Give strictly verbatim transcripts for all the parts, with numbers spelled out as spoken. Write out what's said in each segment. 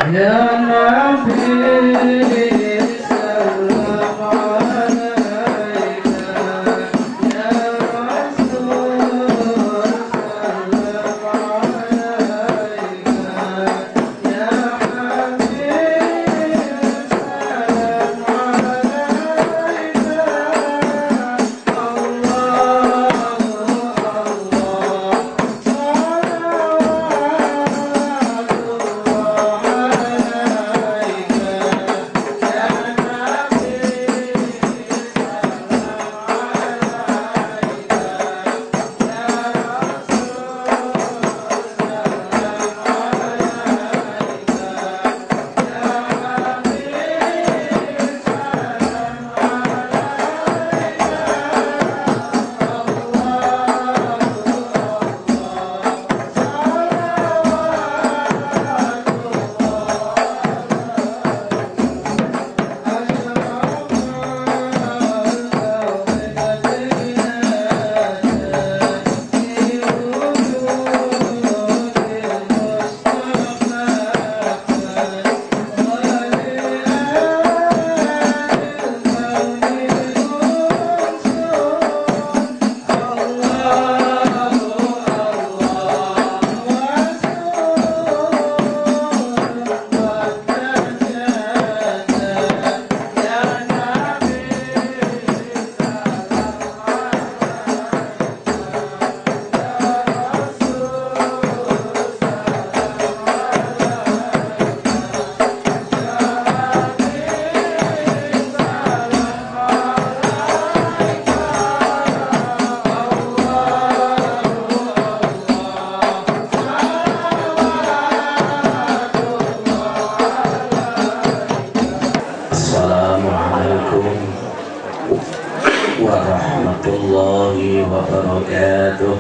warahmatullahi wabarakatuh.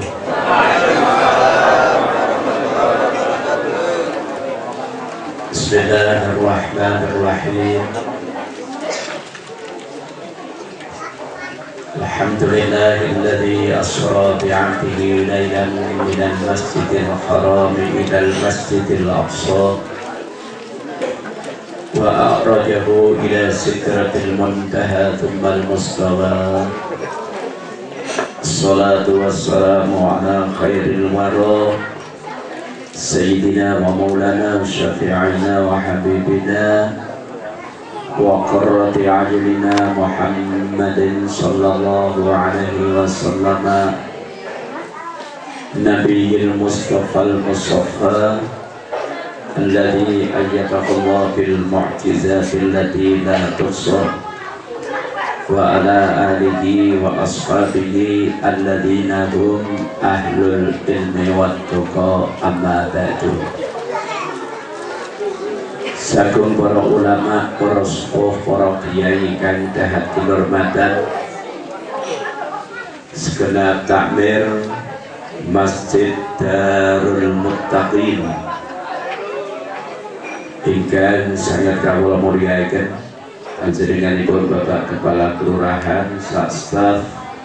Bismillahirrahmanirrahim. Alhamdulillahilladzi asra bi'abdihi laylan minal masjidil haram ilal masjidil aqsa wa a'rajahu ila sidratil muntaha thummal mustawa. Assalatu wassalamu ala khairil wara Sayyidina wa maulana syafi'ina wa habibina wa qurrati a'yunina Muhammadin sallallahu alaihi wasallam, Nabiyil Mustafa al-Mustafa alladhi ayyadahu Allah bil mu'jizati allati la tuhsa, wa ala alihi wa ashabihi alladhina hum ahlul ilmi wat tuqa, amma ba'du. Sagung para ulama, para sepuh, para kiai kang dahat kehormatan, segenap takmir Masjid Darul Muttaqin ingkang sangat kawula mulyakaken, panjenenganipun Bapak Kepala Kelurahan, sak staf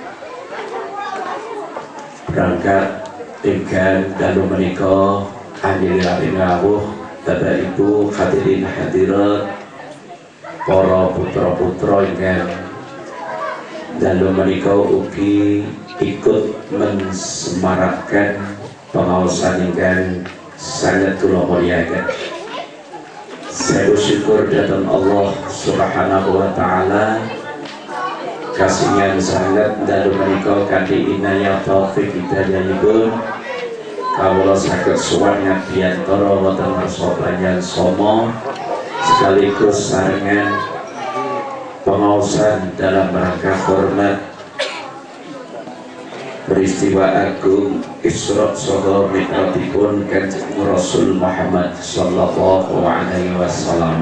berangkat ingkang dalu menika anjili rawuh, Bapak Ibu hadirin hadirat, para putra-putra ingkang dalu menika ugi ikut mensemarakkan pengaosan ingkang sangat kula mulyakaken. Saya bersyukur datang Allah Subhanahu wa ta'ala kasihnya sangat dalu menika kanthi inayah taufik hidayahipun kawula saged sowan ngabiyantara wonten ngarsa panjang somo sekaligus sarengan pengaosan dalam rangka hormat peristiwa agung Isra saha mi'ratipun Kanjeng Rasul Muhammad sallallahu alaihi wasallam.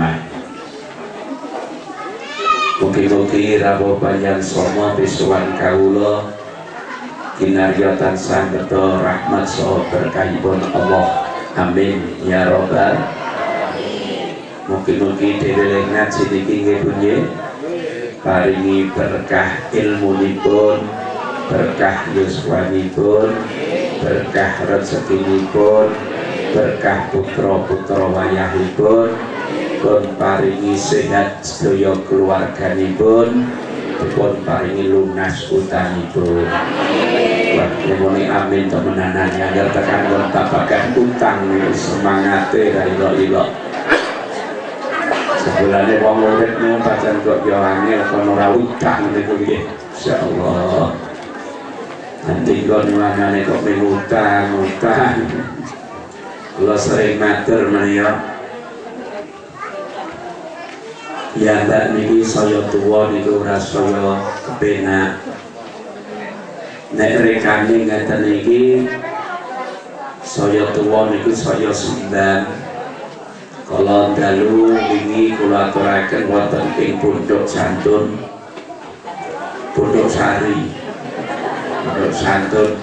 Mugi-mugi rawuh panjang somo pisuwan kawula kinarya tansah beta rahmat saha berkahipun Allah. Amin ya rabbal alamin. Mugi-mugi dhewe ngaji niki nggih pundi paringi berkah ilmunipun, berkah yuswanipun, berkah rezekinipun, berkah putra-putra wayahipun, dipun paringi sehat sedaya keluarganipun, dipun paringi lunas utangipun. Wah, nyuwun amin temenanan agar tekan tabakan utang semangate ra ilok-ilok. Sebelane wong urip nu pancen kok yo angel kono ora utang niku nggih. Insyaallah. Nanti kon mangane kok utang, utang. Kula sering matur menika. Ya ndak niki saya tuwa niku ora saya kepenak. Nek rekane ngaten iki saya tuwa niku saya sembah. Kalau dalu wingi kula aturaken wonten ing Pondok Santun, Pondok Sari, Pondok Santun.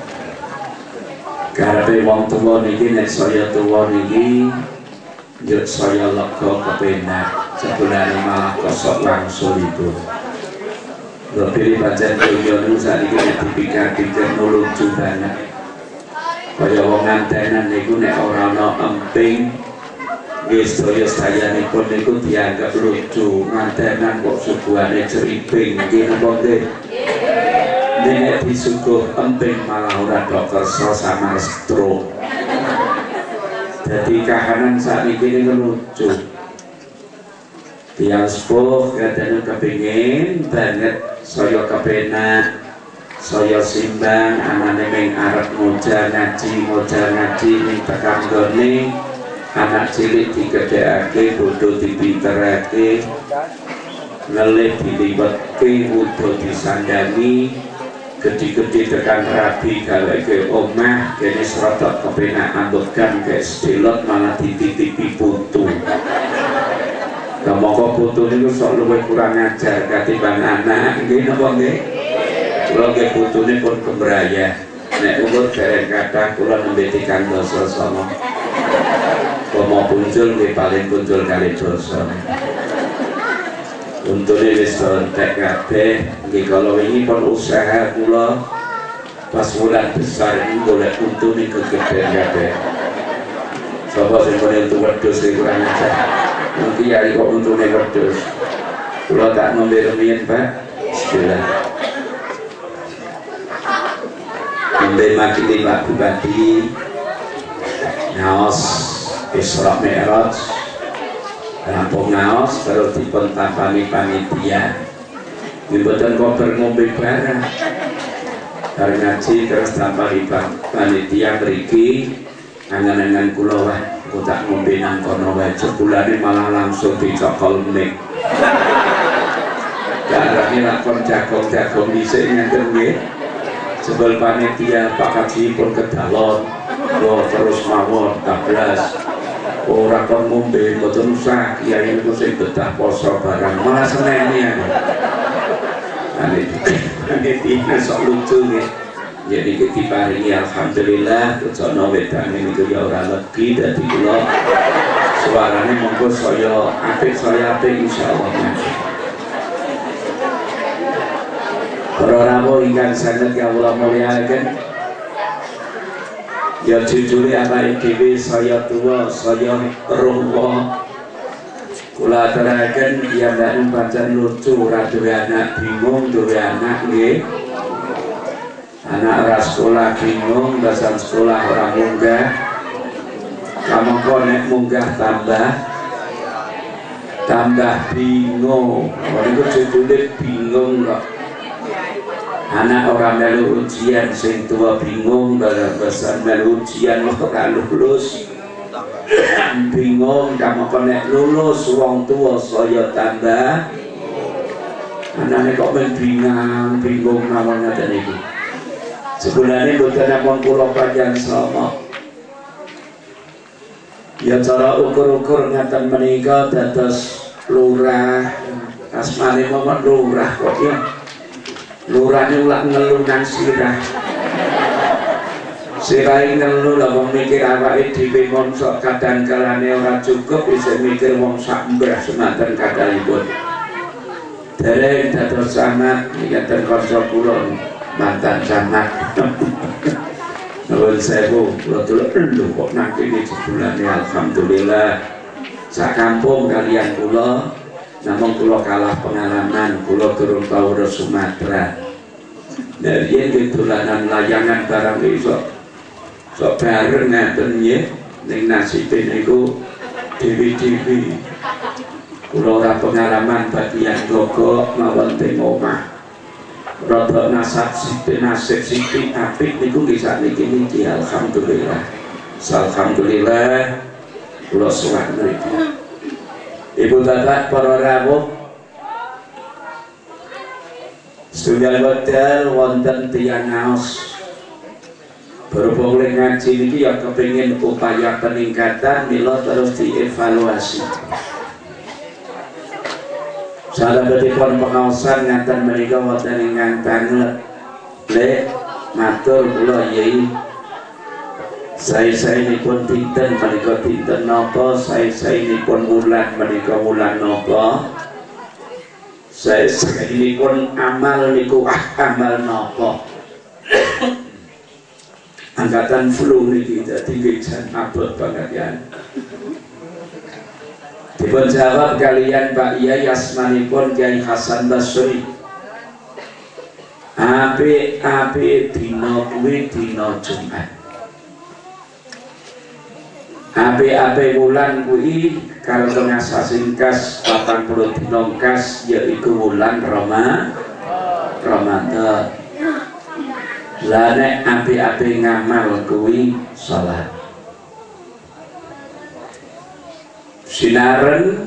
Karepe wong tuwa niki nek saya tuwa niki njuk saya lega kepenak, sebulane malah kosok langsung itu. Lebih pancen dunya niku sakniki nek dipikir-pikir lucu banget. Kaya wong antenan niku nek ora ana emping Istri saya nipun niku dianggap lucu, ngantenan kok suguhane ceriping, gini nggih. Nek disuguh emping malah ora dok kersa sama stroke. Jadi kahanan saat ini lucu. Tiang sepuh katanya kepingin banget saya kepenak, saya simbang, anane ming arep moja ngaji, moja ngaji ning tekan gone. Anak cilik digedhekake, bodho dipinterake, ngelih diliwetke, wudo disandani, gede-gede tekan rabi galeke omah, kene serotok kepenak ambekan kayak sedelot malah dititipi putu. Kamangka putu niku sok luwih kurang ajar katimbang anak, nggih napa nggih? Kula nggih putune pun kembraya. Nek umur dereng kathah kula nembe tigang dasa sanga. Mau muncul di paling muncul kali dosa. Untune wis entek kabeh. Nggih kalau ini pun usaha kula pas bulan besar ini golek untune kegedean kabeh. Sapa sing muni untu wedhus iki kurang ajar. Mungkin ya kok untune wedhus. Kula tak nembe rumiyin, Pak. Bismillah. Nembe makili Pak Bupati. Naos Isra Mi'raj rampung ngaos terus dipun tampani panitia mboten kok ngombe barang bareng ngaji terus tampani panitia mriki angan-angan kula wah kok tak ngombe nang kono wae jebulane malah langsung dicokol mik darane lakon jagong-jagong dhisik ngenten nggih sebel panitia Pak Haji pun kedalon kok terus mawon tablas ora kon ngombe mboten usah kiai niku sing betah poso barang malah seneni aku. Ane iki sok lucu nggih. Jadi diparingi alhamdulillah kecono wedane niku ya ora legi dadi kula suarane monggo saya apik saya apik insyaallah. Para rawuh ingkang saged kawula mulyakaken ya jujure awake dhewe saya tuwa saya ruwa kula aturaken piyambakipun pancen lucu ora duwe anak bingung duwe anak nggih anak ora sekolah bingung dasar sekolah ora munggah kamangka nek munggah tambah tambah bingung niku judule bingung kok. Anak orang melu ujian sing tua bingung dalam bahasa melu ujian ora lulus bingung kamu konek lulus wong tua saya tambah anaknya kok main bingung bingung namanya dan itu sebenarnya bukan apa kula panjang sama ya cara ukur-ukur ngaten menika dados lurah asmane momon lurah kok ya lurahnya ulak ngeluh nang sirah sirai ngeluh lah wong mikir awake dhewe mongso kadang kalane ora cukup bisa mikir wong sak mbrah semanten kadangipun dereng dados sangat ngaten kanca kula mantan sangat nuwun sewu kula delok lho kok nang kene jebulane alhamdulillah sak kampung kalian kula, namun kula kalah pengalaman, kula turun Tauro Sumatera. Dari yang dolanan layangan barang iso sok bareng ngaten nggih ning nasibe niku dewi-dewi. Kula ora pengalaman bagian gogok mawon teng omah. Rada nasab sithik nasib sithik apik niku nggih sakniki niki alhamdulillah. Alhamdulillah kula suwun mriki. Ibu bapak para rawuh setunggal wekdal wonten tiyang ngaos berhubung oleh ngaji niki ya kepengin upaya peningkatan mila terus dievaluasi. Salebetipun pengaosan ngaten menika wonten ingkang tanget le matur kula yai saya-saya nipun dinten menika dinten napa, saya-saya nipun wulan menika wulan napa, saya-saya nipun amal niku ah, amal napa. Angkatan flu niki dadi jan abot banget ya. Dipun jawab kalian Pak Yai asmanipun Kyai Hasan Basri. Ape-ape dina kuwi dina Jumat. Ape-ape wulan kuwi kalau tengah sasingkas patang puluh dina kas yaiku wulan Roma Ramadan. Lah nek ape-ape ngamal kuwi salat. Sinaren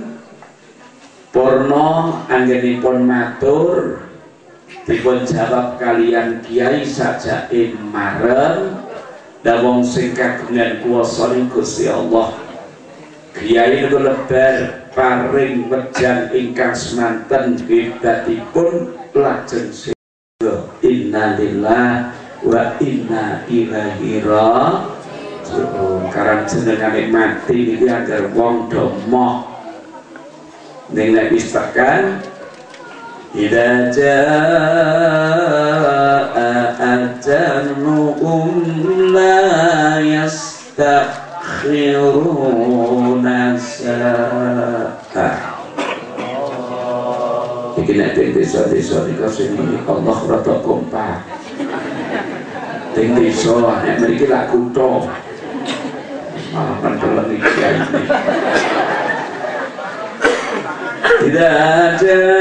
porno anggenipun matur dipun jawab kalian kiai saja mareng dawong sing kagungan kuwasa Gusti Allah. Kiai niku lebar paring wejan ingkang semanten hebatipun lajeng sira innalillahi wa inna ilaihi raji'un. Karang jenengane mati niki agar wong do moh ning nek wis tekan idza jaa ajaluhum la yastakhiruna sa'a. Iki nek desa-desa niku sing Allah rada kompak. Teng desa nek mriki lak kutho malah pentelan iki kiai. Idza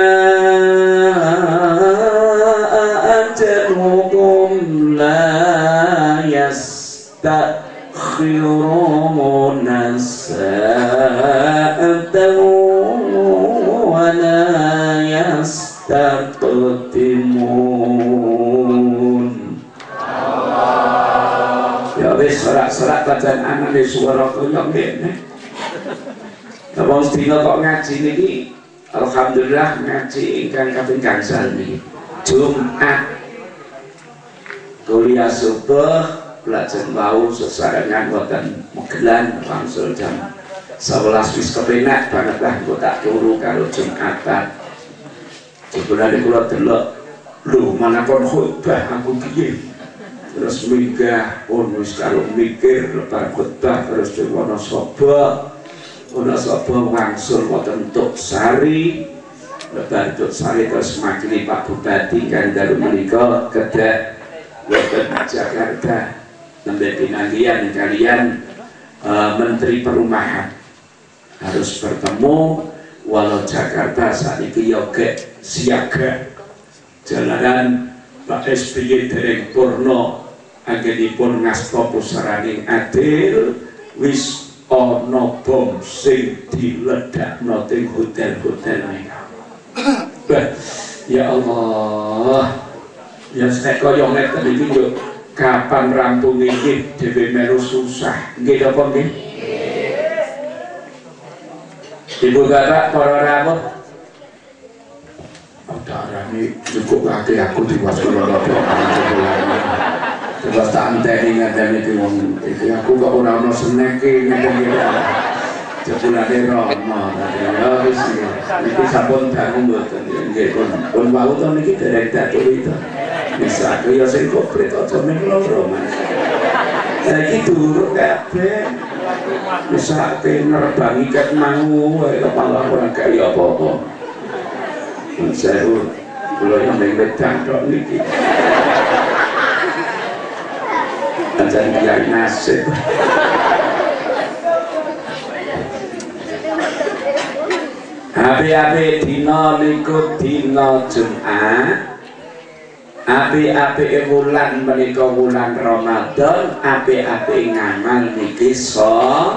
jaa ajaluhum la yastakhiruna sa'atan wa la yastaqdimun. Ya wis serak-serak pajan anane swara kaya ngene. Napa sedina kok ngaji niki alhamdulillah ngaji ingkang kaping gangsal niki. Jumat kuliah subuh belajar wau sesarengan wonten Magelang wangsul jam sebelas wis kepenak banget lah kok tak turu karo Jumatan. Jebulane kula delok lho manapun khotbah aku piye. Terus minggah pun wis karo mikir lebar khotbah terus diwono sapa ana sapa wangsul wonten Tuk Sari lebar Tuk Sari terus makili Pak Bupati kan dalu menika kedah wonten Jakarta nembe pinanggian kalian uh, Menteri Perumahan harus bertemu walau Jakarta saat ini yoga siaga jalanan Pak S B Y dereng purno anggenipun ngasta pusaraning adil wis ana bom sing diledakno teng hotel-hotel menika. Ya Allah, ya nek kaya ngeten iki yo kapan rampung iki dhewe melu susah. Nggih napa nggih? Ibu bapak para rawuh darane cukup akeh aku diwaspada terus tak enteni ngandani iki wong iki aku kok ora ono seneke ngene iki jebulane Rama ya wis iki sampun dangu mboten nggih pun pun wau to niki derek datur itu bisa kaya sing komplit aja ning loro Mas saiki durung kabeh bisa penerbangi ket mau malah ora kaya apa-apa. Saya kula yang wedang tok niki. Ajan kiai nasib. Api-api dina niku dina Jumat. Api-api wulan menika wulan Ramadan, api-api ngamal niki so.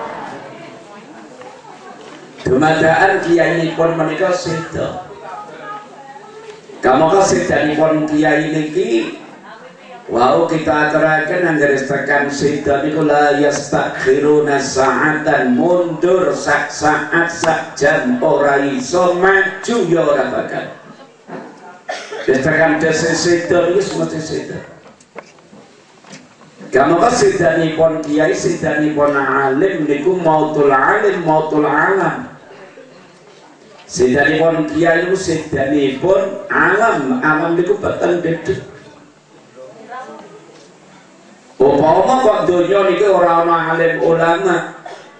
Dumadaan kiyainipun menika seda. Kamangka sedanipun kiai niki wau kita aturaken anggere tekan seda niku la yastakhiruna sa'atan, mundur sak saat sak jam ora iso, maju ya ora bakal. Tekan desa seda niku semesti seda. Kamangka sedanipun kiai, sedanipun alim niku mautul alim, mautul alam. Sedanipun kiai niku sedanipun alam, alam niku boten dedek. Upama kok donya niki ora ana alim ulama.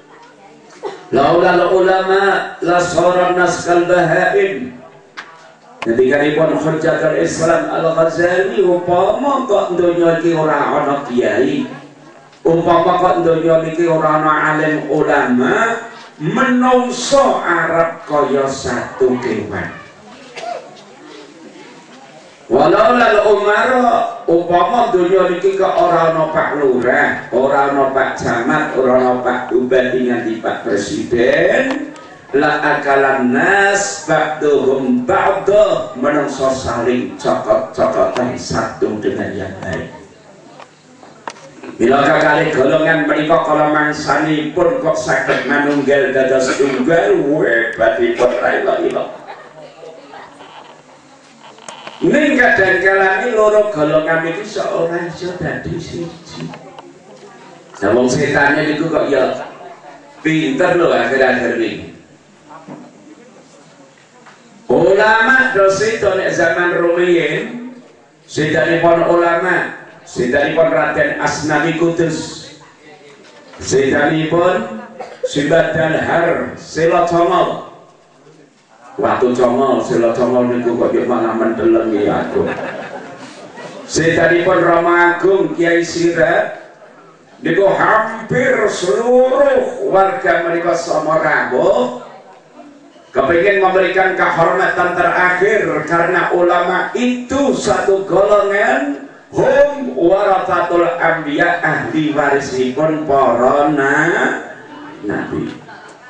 Laula ulama la sara nas kal bahaim. Nadikanipun Hujjatul Islam Al-Ghazali, upama kok donya iki ora ana kiai, upama kok donya niki ora ana alim ulama, menungso arep kaya satu kewan. Walau lalu umara, upama dunia niki ke ora ana Pak Lurah, ora ana Pak Camat, ora ana Pak Bupati nganti Pak Presiden, la akalan nas ba'duhum ba'da, menungso saling cokot-cokotan satu dengan yang lain. Bila kakali golongan menika kala mangsanipun kok saged manunggal dados tunggal, hebatipun la ilaha illallah. Ning kadang-kala loro golongan iki seorang iso dadi siji. Nah wong setane niku kok ya pinter lho akhir-akhir ini. Ulama dosi nek zaman rumiyin, sedanipun ulama, sedanipun Raden Asnawi Kudus, sedanipun Sibadan Har Selocongol. Waktu congol, sila congol niku kok yo malah mendeleng ya aku. Sedanipun Rama Agung Kiai Sirat niku hampir seluruh warga menika Samarawuh kepingin memberikan kehormatan terakhir karena ulama itu satu golongan hum warathatul anbiya, ahli warisipun para nabi.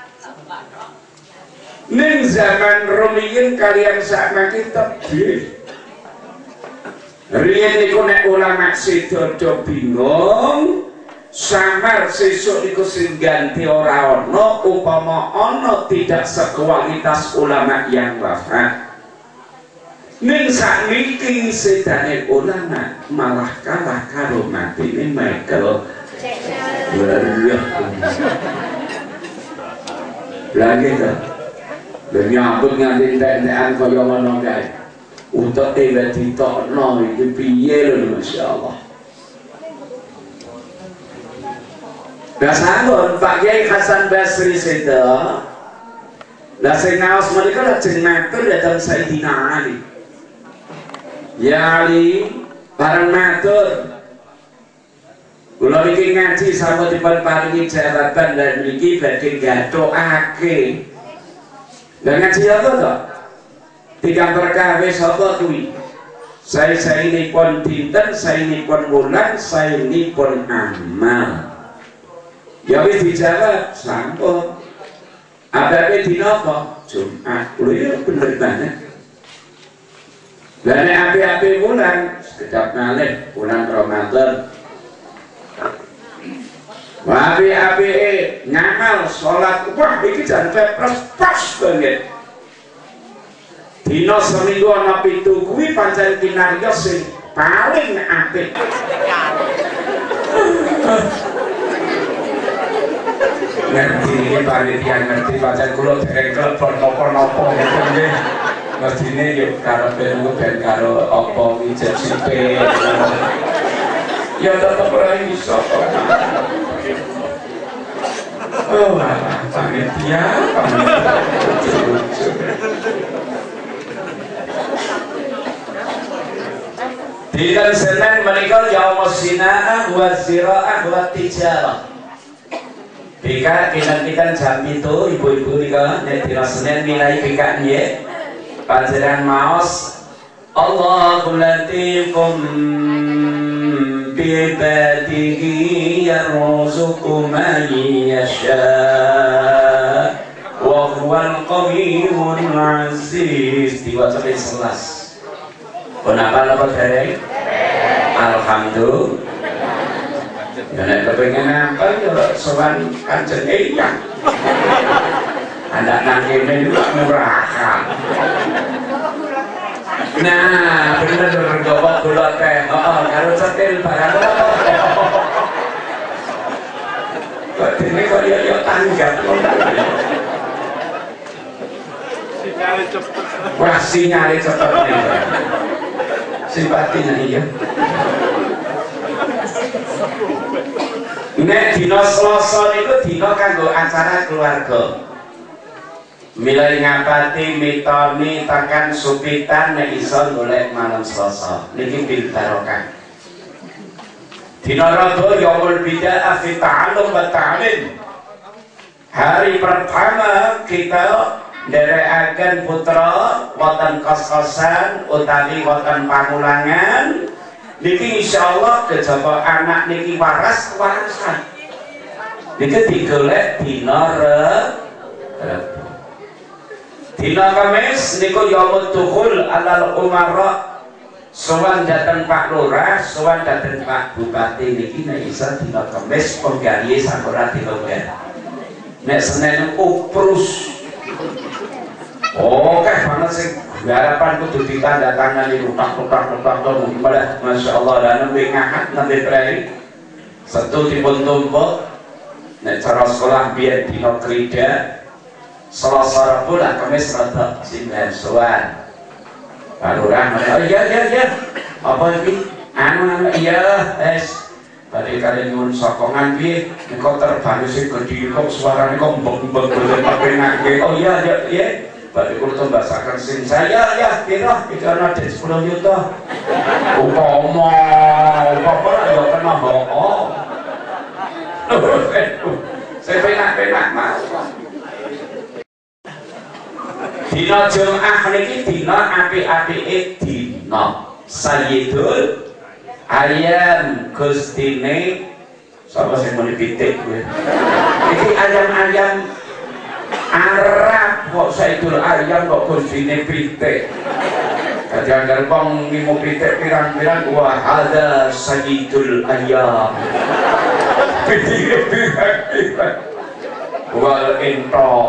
Ning zaman rumiyin kalian sama kita tebih. Riyen niku nek ulama sedodo bingung, samar sesuk niku sing ganti ora ana, upama ana tidak sekualitas ulama yang wafat. Ning sakniki sedane ulama malah kalah karo matine Michael. Lagi to. Dan nyambut nganti entek-entekan kaya ngono kae. Untuk ewe ditokno iki piye lho masyaallah. Lah sampun Pak Kiai Hasan Basri seda. Lah sing ngaos menika lajeng matur dhateng Sayyidina Ali. Ya Ali, bareng matur. Kula niki ngaji sampun dipun paringi jabatan dan niki badhe gatokake. Dan ngaji apa toh? Tiga perkara sapa kuwi? Saya saya ini pun dinten, saya ini pun bulan, saya ini pun amal. Ya wis dijawab sampun. Abape dina apa? Jumat. Lho ya bener banget. Lah nek api-api bulan, sekedap malih bulan Ramadan. Api-api ngamal sholat, wah iki jan pepres pas banget. Dina seminggu ana pitu kuwi pancen kinarya sing paling apik. Ngerti iki panitia ngerti pancen kula dereng klepon napa-napa gitu nggih. Mestine yo karo ben ben karo apa iki jesipe. Ya tetep ora iso. Oh, panitia, panitia. Dinten Senin menika yaumus sina'ah wa zira'ah wa tijarah. Bika kita-kita jam itu ibu-ibu nika nek dina Senin milai bika nggih. Panjenengan maos Allahu latifum bi ibadihi yarzuqu man yasha wa huwal qawiyyul aziz. Diwaca ping sebelas. Kenapa napa dereng? Alhamdulillah. Ya nek kepengin apa ya sowan Kanjeng Eyang. Anak nang kene juga murahan. Nah, bener gawat gula teh. Heeh, karo cetil barang. Kok dene kok yo yo tanggap. Sinyale cepet. Wah, sinyale cepet nih. Simpatinya iya. Nek dina Selasa niku dina kanggo acara keluarga. Milai ngapati mitoni tekan supitan nek iso golek malam Selasa. Niki bil barokah. Dina Rabu yaumul bid'ah fi ta'allum wa ta'lim. Hari pertama kita nderekaken putra wonten kos-kosan utawi wonten pamulangan. Niki insyaallah kejaba anak niki waras warasan. Niki digolek dina Rabu. Dina Kamis niku yaumud dukhul alal umara. Sowan dateng Pak Lurah, sowan dateng Pak Bupati niki nek isa dina Kamis penggalihe sampura dilonggar. Nek Senin uprus. Oh, kayak banget sih. Harapan kudu ditanda tangan ini rutak-rutak-rutak malah Masya Allah dan nabi ngahat nabi prei satu dipun tumpuk nek cara sekolah biar dino krida Selasa Rabu lah Kamis rada sembilan sowan baru ramai oh iya iya iya apa ini anu anu iya es tadi kalian nyuwun sokongan piye kok terbang sih gede kok suaranya kok mbek-mbek tapi nake oh iya iya iya berarti kalau tuh bahasakan sing saya ya kira itu ada sepuluh juta upama upama ya kena bohong saya penak-penak mas dina Jumat niki dina api-api dina Sayyidul Ayam Gustine sapa sing muni pitik kuwi iki ayam-ayam Arab kok Sayyidul Ayam kok Gustine pitik dadi anggar wong ngimo pitik pirang-pirang wah hadza Sayyidul Ayam pitik pirang-pirang wal entok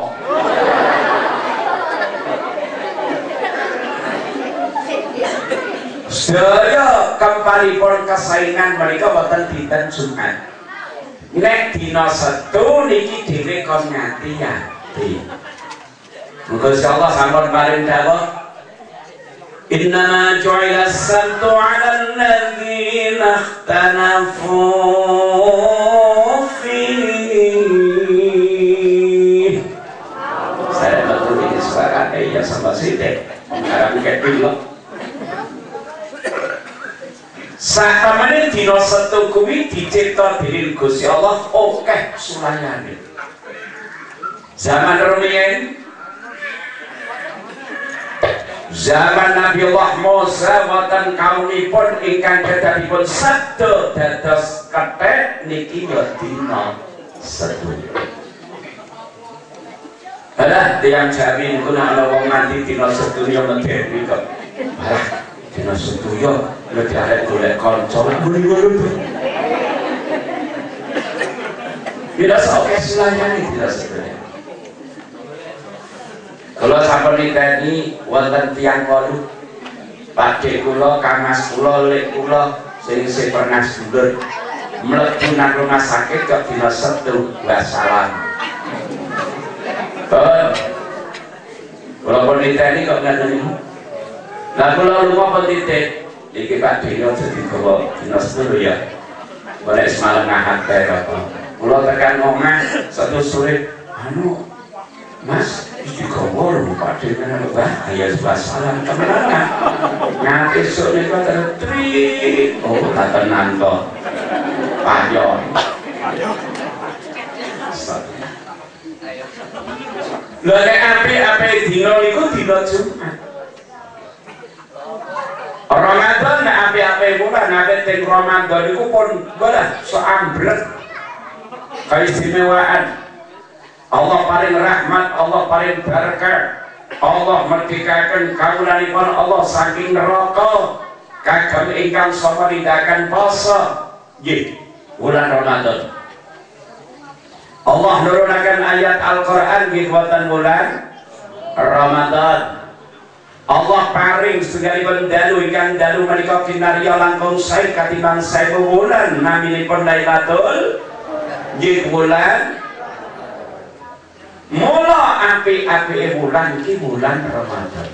sedaya kemparipun kesaingan mereka wonten dinten Jumat. Nek dina Setu niki dhewe kon ngati-ati. Muga insyaallah sampun paring dawuh innama ju'ila as-sabtu 'ala alladziina ikhtalafu fihi. Saya betul ini suaranya ya sama sithik. Arep ketok sakamane dina Setu kuwi dicipta dening Gusti Allah akeh sulayane. Zaman rumiyin zaman Nabi Allah Musa wonten kaumipun ingkang kedadipun sabda dados kethek niki ya dina Setu. Alah tiyang Jawi niku nek ana wong mati dina Setu ya medeni kok. Alah dina Setu ya lebih arek golek kanca ngono-ngono. Tidak oke sulayane tidak sebenarnya. Kalau sampun niteni wonten tiyang wolu pakde kula, kamas kula, lek kula sing isih pernah sedulur mlebu nang rumah sakit kok dina Setu wassalam. Betul. Kalau pun niteni kok ngaten niku. Lah kula lunga pun titik iki Pak Dino jadi gawa dina Setu ya. Boleh semalam ngahat bae apa. Kula tekan omah satu sore, anu Mas, iki gowol padhe menawa bahaya sebelah salam temenan. Nganti esuk niku tertri. Oh, tenan to. Payon. Lha nek apik-apik dina niku dina Jumat. Ramadan nek apik-apik bulan nek teng Ramadan niku pun bola so ambrek. Keistimewaan Allah paling rahmat, Allah paling berkah. Allah merdekakan kawulanipun Allah saking neraka kagem ingkang sapa nindakan poso nggih bulan Ramadan. Allah nurunaken ayat Al-Qur'an nggih wonten bulan Ramadan. Allah paring setunggalipun dalu ingkang dalu menika kinarya langkung sae katimbang sae bulan naminipun Lailatul nggih bulan mula apik-apike bulan iki bulan Ramadan.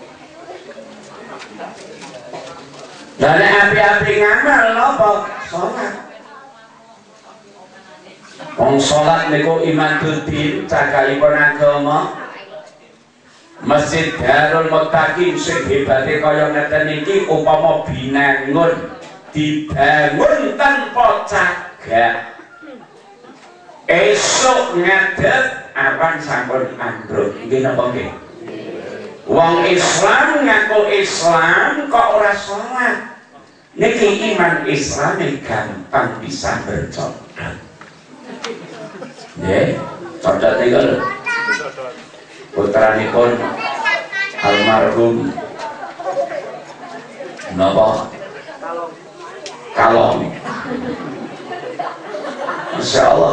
Lah nek apik-apik ngamal napa? Salat. Wong salat niku imaduddin cagakipun agama. Masjid Darul Muttaqin sing hebate kaya ngeten iki upama binangun dibangun tanpa cagak. Esok ngadeg awan sampun ambruk. Nggih napa nggih? Wong Islam ngaku Islam kok ora salat. Niki iman Islam gampang bisa bercodot. Nggih, codot niku lho. Putranipun almarhum napa? Kalong. Insyaallah.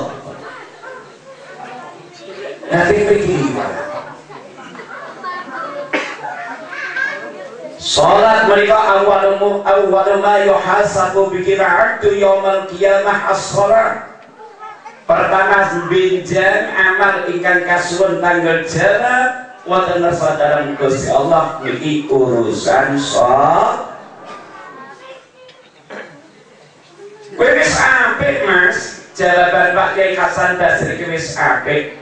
Nanti begini, salat mereka awal awal ma yuhasabu bikin abdu yaumal qiyamah as-salat. Pertama binjang amal ingkang kasuwun tanggal jana wonten sadaran Gusti Allah niki urusan salat. Wis apik Mas, jawaban Pak Kiai Hasan Basri wis apik.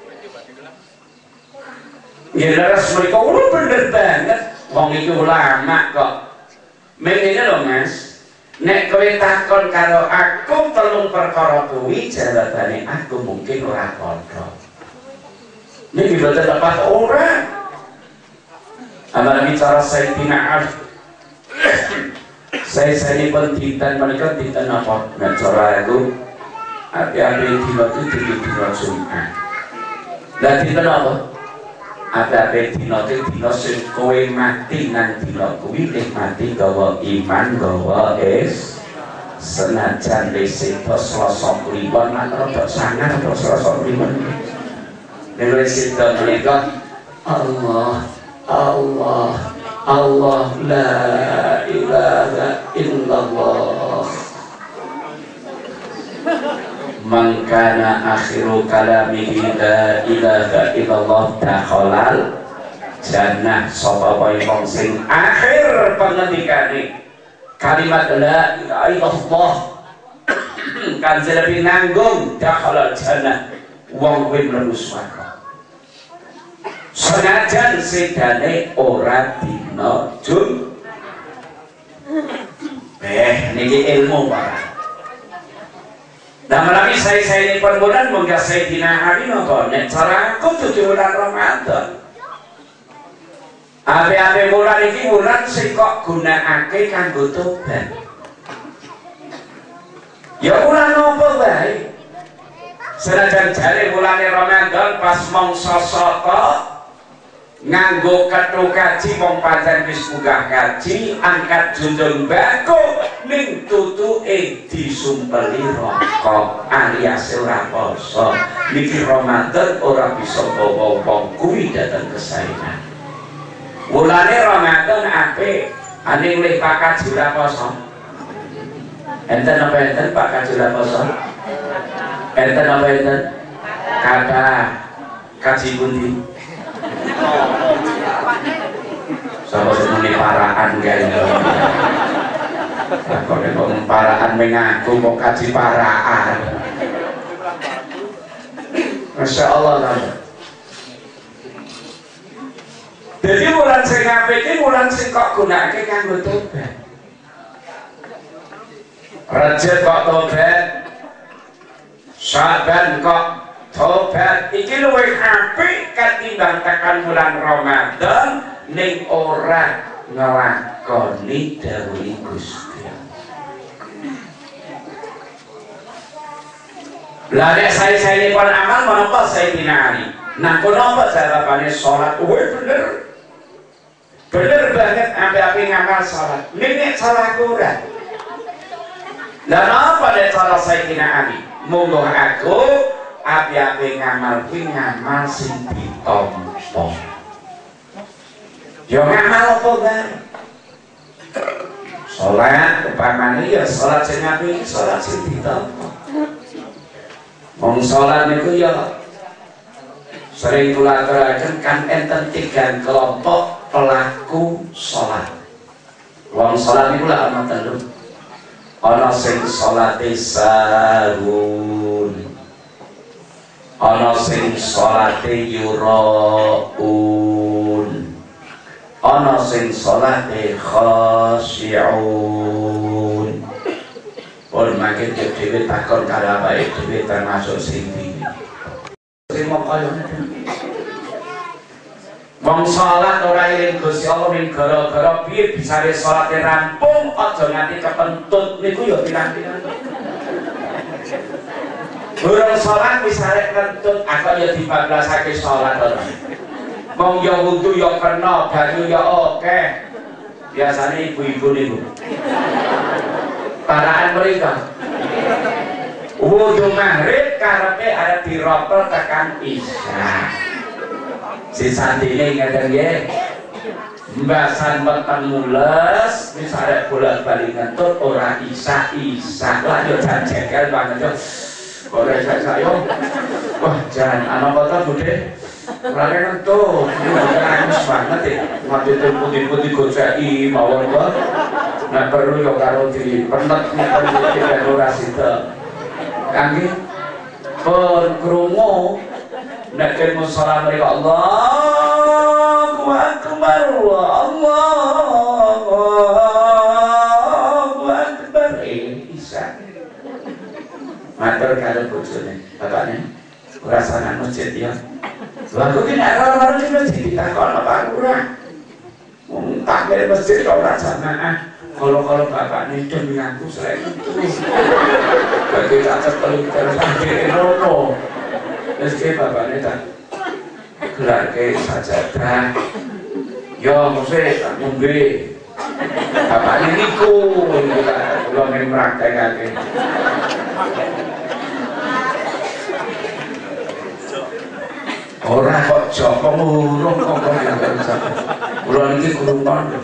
Ya leres mereka, oh bener banget. Wong itu ulama kok. Mengene lho Mas, nek kowe takon karo aku telung perkara kuwi jawabane aku mungkin ora padha. Niki boten tepat ora. Amal bicara Sayyidina Ali. Saya saya pun dinten menika dinten apa? Nek cara aku api-api dina iki dina Jumat. Lah dinten apa? Ada dina iki dina sing kowe mati nang dina kuwi nikmati gawa iman gawa es senajan resiko Selasa kliwon rada sangar terus Selasa kliwon. Nek resiko menika Allah Allah Allah la ilaha illallah. Man kana akhiru kalamihi la ilaha illallah dakhalal jannah. Sapa wae wong sing akhir pangendikane kalimat la ilaha illallah kan lebih nanggung dakhalal jannah wong kuwi mlebu swarga. Senajan sedane ora dina Jumat. Eh niki ilmu barang. Nah melalui saya-saya ini perbulan mungkin saya dinahari nopo nek cara aku tujuh bulan Ramadan. Ape-ape bulan ini bulan sing kok gunakake kanggo tobat. Ya bulan nopo bae. Senajan jare bulan Ramadan pas mangsa saka nganggo kethu kaji wong pancen wis munggah kaji angkat junjung bako ning tutuke disumpeli rokok alias ora poso. Niki Ramadan ora bisa bawa wong kuwi dateng kesaenan. Wulane Ramadan apik ane oleh Pak Kaji ora poso. Enten apa enten Pak Kaji ora poso? Enten apa enten? Kata kaji pundi? Sama semuanya paraan kayaknya. Kalau kok paraan mengaku mau kaji paraan. Masya Allah lah. Jadi bulan sing apik iki bulan sing kok gunakake kanggo tobat. Rajab kok tobat, Syaban kok tobat, iki luwih apik ketimbang tekan bulan Ramadan ning ora nglakoni dawuh Gusti. Lah nek saya-saya pun amal menapa Sayyidina Ali. Nah kono apa jawabane salat? Wih bener. Bener banget ampe-ampe ngamal salat. Nek salah ora. Lah apa nek cara Sayyidina Ali? Monggo aku api-api ngamal kuwi ngamal sing ditampa. Yo ngamal apa bae? Salat upamane ya salat sing apik, salat sing ditampa. Wong salat niku ya sering kula aturaken kan enten tiga kelompok pelaku salat. Wong salat niku lak ana telu. Ana sing salate sahun, ana sing salate yuraun, ana sing salate khasyi'un. Pun makin dhewe takon karo awake dhewe termasuk sing iki. Sing mok kaya wong salat ora eling Gusti Allah ning gara-gara piye bisane salate rampung aja nganti kepentut niku ya pirang-pirang. Urung salat wis arek kentut aku ya dibablasake salat ora. Wong ya wudu ya kena, banyu ya akeh. Biasane ibu-ibu niku. Paraan mereka. Wudu maghrib karepe arep diropel tekan isya. Si santine ngeten nggih. Mbasan weteng mules wis arek bolak-balik ngentut ora isa-isa. Lah yo jajekel banget yo. Ora isa-isa yo. Wah, jan ana kota Bude. Ora ngentut. Nangis banget e. Ngono putih-putih goceki mawon kok. Nah perlu yo karo di penet nek ora sida. Kangge pun krungu nek ken musala mriko Allahu akbar Allahu akbar isa. Matur karo bojone, bapakne ora sanang masjid ya. Lha kok nek ora-ora di masjid ditakon apa ora? Wong takmir masjid ora jamaah. Kalau-kalau bapaknya demi aku selain itu bagi cacat kalau kita harus ambil rono meski bapaknya tak gelar ke sajadah ya maksudnya tak mungkin bapaknya niku kalau main meraktek orang kok joko murung kok kok yang bisa kalau ini kurungan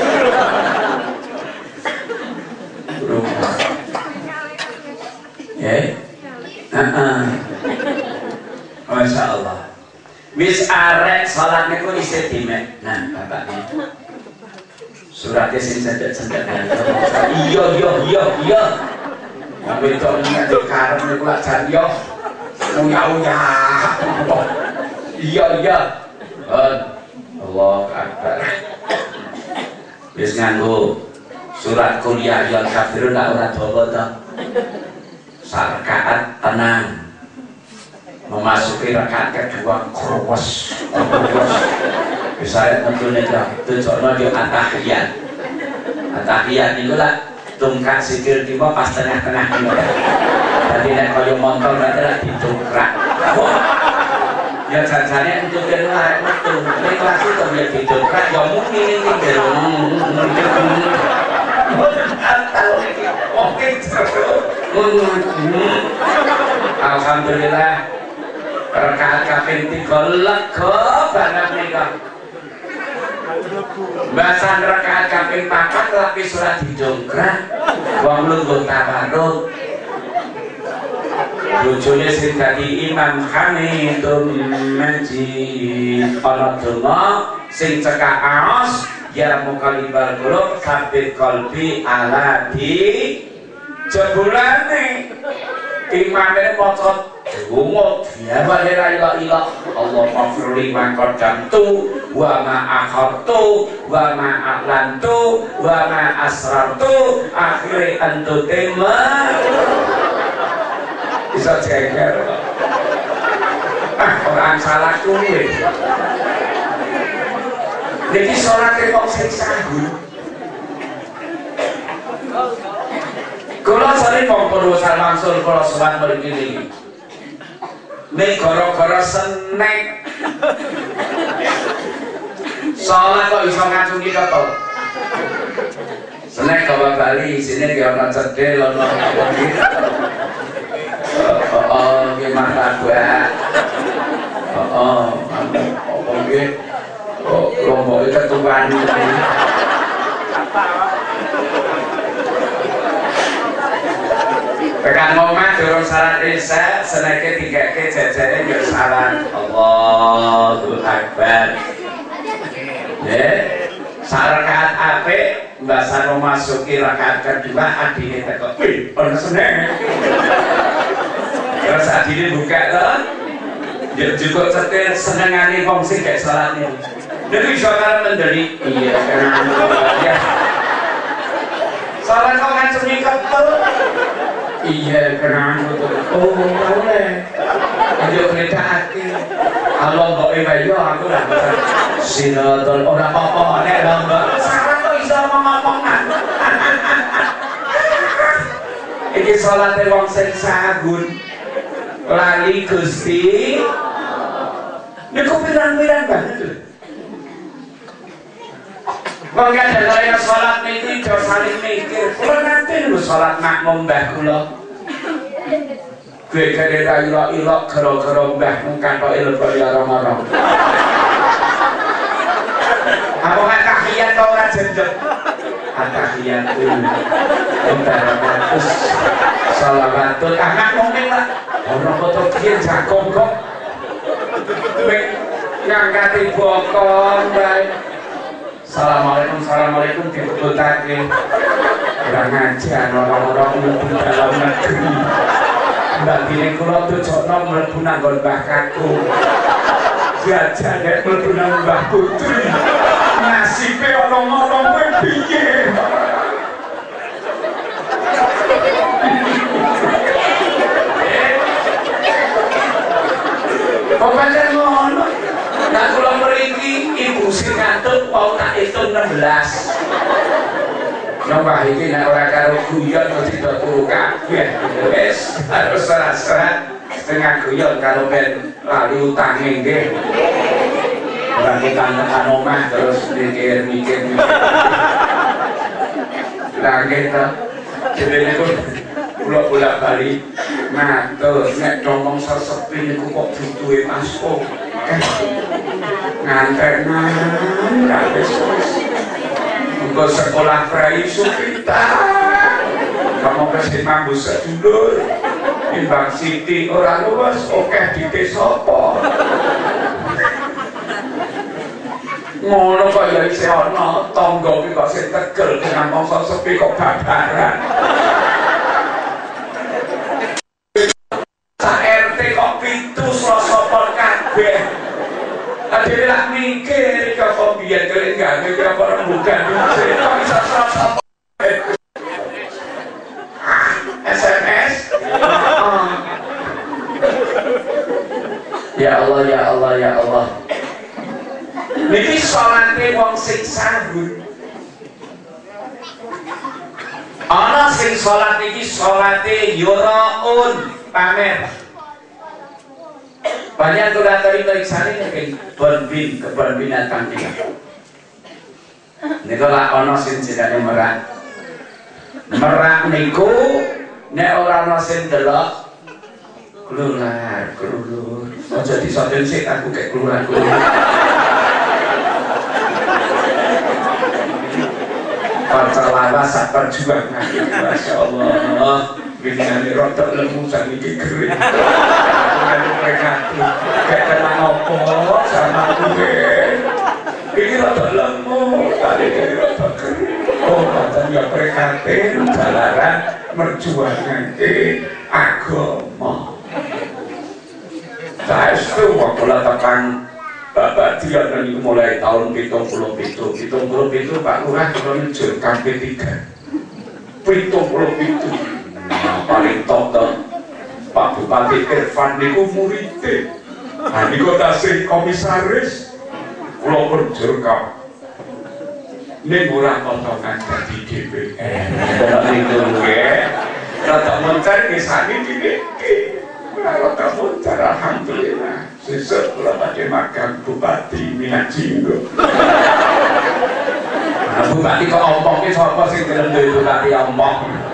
ya, uh-uh. Masya Allah. Wis arek salat niku isih dimek. Nah, bapaknya suratnya sing cendek-cendek. Iya, iya, iya, iya. Yang wedok niku karep niku lak jan yo. Uyah-uyah. Iya, iya. Allahu Akbar. Wis nganggo surat kuliah yang kafirun tak ora dawa ta. Sarkaat tenang. Memasuki rakaat kedua krowes. Bisa tentunya tujuannya dia atahiyat. Atahiyat niku lah tungkak sikil kiwa pas tengah-tengah niku. Dadi nek kaya montol berarti lah dicukrak. Ya janjane untuk kene arek metu. Nek kelas itu dia dicukrak ya mungkin iki jero. Oke, alhamdulillah rakaat kaping tiga lega banget nika. Bahasan rakaat kaping papat tapi surat didongkrak wong lungguh tabaruk. Bojone sing dadi imam Hamidum Majid ana donga sing cekak aos ya mukalibal qulub sabit qalbi ala di jebulane imamane maca Umut ya wa la ilaha illa Allah maghfirli ma qaddamtu wa ma akhartu wa ma a'lantu wa ma asrartu akhiri antu tema bisa ceker ah orang salah kuwi niki salate kok sing sahur kula sare mongko sal mangsul kula salat mriki niki nek gara-gara senek salat kok iso ngacungi kok senek bawa Bali sini ki ana cedhel ana apa iki oh nggih martabak oh apa nggih oh lombok ketukan tekan ngomah durung salat isya seneke digake jajane yo salat Allahu Akbar ya sarakaat apik mbasa memasuki rakaat kedua adine teko wih ono seneng terus adine buka to ya juga cetil senengane wong sing gak salat niku nek iso karo mendeli iya kan ya salat kok ngacungi kepel iya kenaan betul oh boleh ayo kereta hati kalau mbak Eva yo aku lah sinetron orang apa-apa nek mbak salah kok iso ngomong-ngomongan iki salate wong sing sagun lali Gusti niku pirang-pirang banget lho wong kadang-kadang salat niki jo saling mikir kula nanti lho salat makmum mbah kula gegere ra ila-ila gara-gara mbah katoke lebok ya rong-rong apa tahiyat kok ora jendek tahiyat Entaratus salawatul anak mungkin lah orang foto kian jakom kok ngangkati bokong baik Assalamualaikum Assalamualaikum dibutake kurang ajar orang-orang mlebu dalam negeri mbak bini kula tujokno mlebu nang mbah kaku jajah nek mlebu nang mbah putri nasibe orang-orang kowe piye kok pancen ngono nek kula mriki ibu sing ngantuk mau tak hitung enam belas nambah iki nek ora karo guyon mesti do turu kabeh wis harus serah-serah setengah guyon karo ben lali utange nggih ora utang-utang omah terus mikir-mikir lah nggih to jenenge kula bolak-balik matur nek ngomong sesepi niku kok butuhe masuk ngantenan kabeh engko sekolah prai supita kamu pasti mampu sedulur Imbang Siti ora luwes oke dite sapa ngono kok ya isih ana tangga iki kok sing tegel dengan mangsa sepi kok babaran sak R T kok pitu sapa kabeh adewe lak mikir iki kok biyen kene enggak mikir apa rembugan kok bisa sapa S M S ya Allah ya Allah ya Allah niki salate wong sing sahur ana sing salat iki salate yuraun pamer banyak tuh dari periksaan ini kebun bin kebun binatang ini niku lah ana sing jenenge merak merak niku nek ora ana sing delok keluar keluar aja disoten sik aku kayak keluar keluar percelawas perjuangan Masya Allah binane rotok lemu sak iki kering aku prihatin kayak kena opo sama gue ini rotok lemu tadi ini rotok kering oh macam ya prihatin jalanan merjuangkan agama saestu kok kula tekan Bapak dia niku mulai tahun pitung puluh pitu pitung puluh pitu Pak Lurah kula njur K P tiga pitung puluh pitu paling top to Pak Bupati Irfan niku muridé nah niku tasih komisaris kula pun njur kap ning ora potongan dadi D P R niku nggih rada moncar ngisani iki rada moncar alhamdulillah sesuk kula badhe magang Bupati Minangkabau. Nah, Bupati kok ompong ki sapa sing gelem duwe Bupati ompong?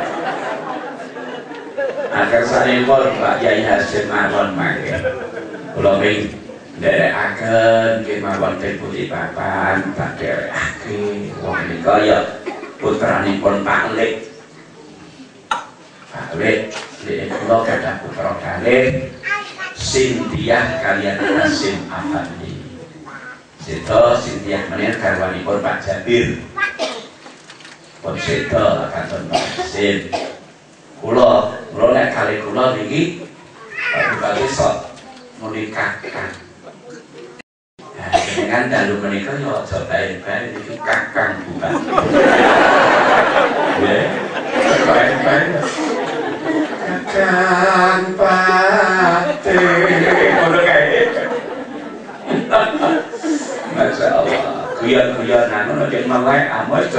Agar sanipun Pak Yai Hasyim mawon mangke. Kula ping nderekaken kemawon Deputi Papan tak dherekake wong menika ya putranipun Pak Lik. Pak Lik, Lik kula gadah putra kalih Sintiah kalian Hasyim Afandi. Seto Sintiah menika garwanipun Pak Jabir. Pun seto katon Pak Hasyim. Kula, kula nek kali kula niki Pak Bupati sok menikahkan. Nah, dengan dalu menika yo aja bae-bae niki Kakang Bupati. Nggih. Bae-bae. Kakang Pati. Ngono kae. Masya Allah. Guyon-guyonan ngono nek mawe amoy to.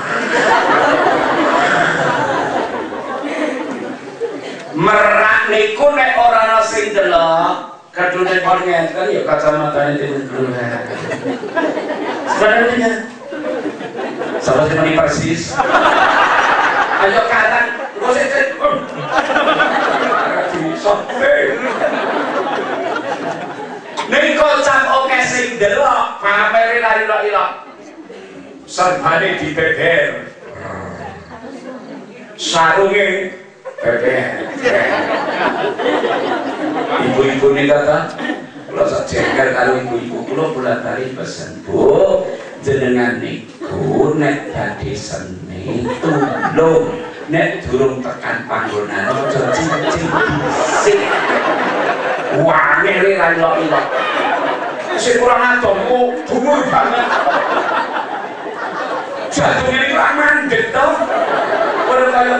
Merak niku nek ora ana sing delok kadune kon ngeten ya kacamatane dulu. Sebenarnya salah sing persis. Ayo kanan, lu sik Sote. Ning kocak oke sing delok, pamere lari ilok. Serbane dibeber. Sarunge beber. Ibu-ibu ini kata, kalau saya jengkel kalau ibu-ibu kula bulan-balik pesen, Bu, jenengan niku nek dadi seni tulung. Nek durung tekan panggonan aja cincin sik wangele ra ilok-ilok sing kurang adomku dhuwur banget jatuhnya iki ra mandhet to ora kaya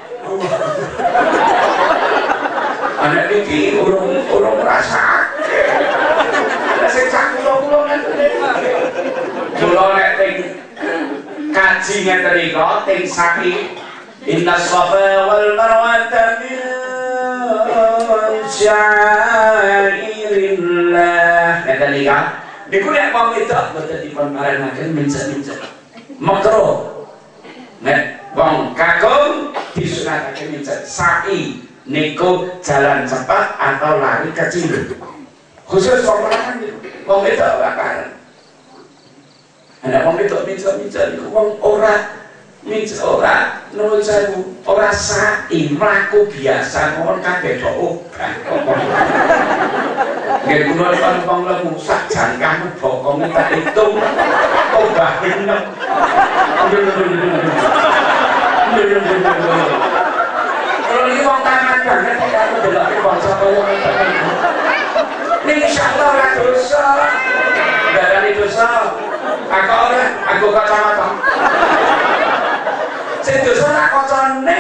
anak iki urung urung ngrasake sing sak kula-kula ngene kula nek teng kaji ngeten iki teng sapi Inna Safa wal Marwata min syairillah. Ngeten iki kan. Niku nek wong wedok boten dipun marenaken mencet-mencet. Makruh. Nek wong kakung disunatake mencet sa'i niku jalan cepat atau lari kecil. Khusus wong lanang niku. Wong wedok ora karen. Nek wong wedok mencet-mencet niku wong ora Mince ora nuwun sewu, ora sa'i mlaku biasa mawon kabeh tok obah. Nggih kula pampang lemu sak jangkang bokong tak hitung obah bener. Kalau iki wong tamat banget karo delok bangsa kaya ngene. Ning insyaallah ora dosa. Darani dosa. Aku ora, aku kacamata. Sing dosa nak kocone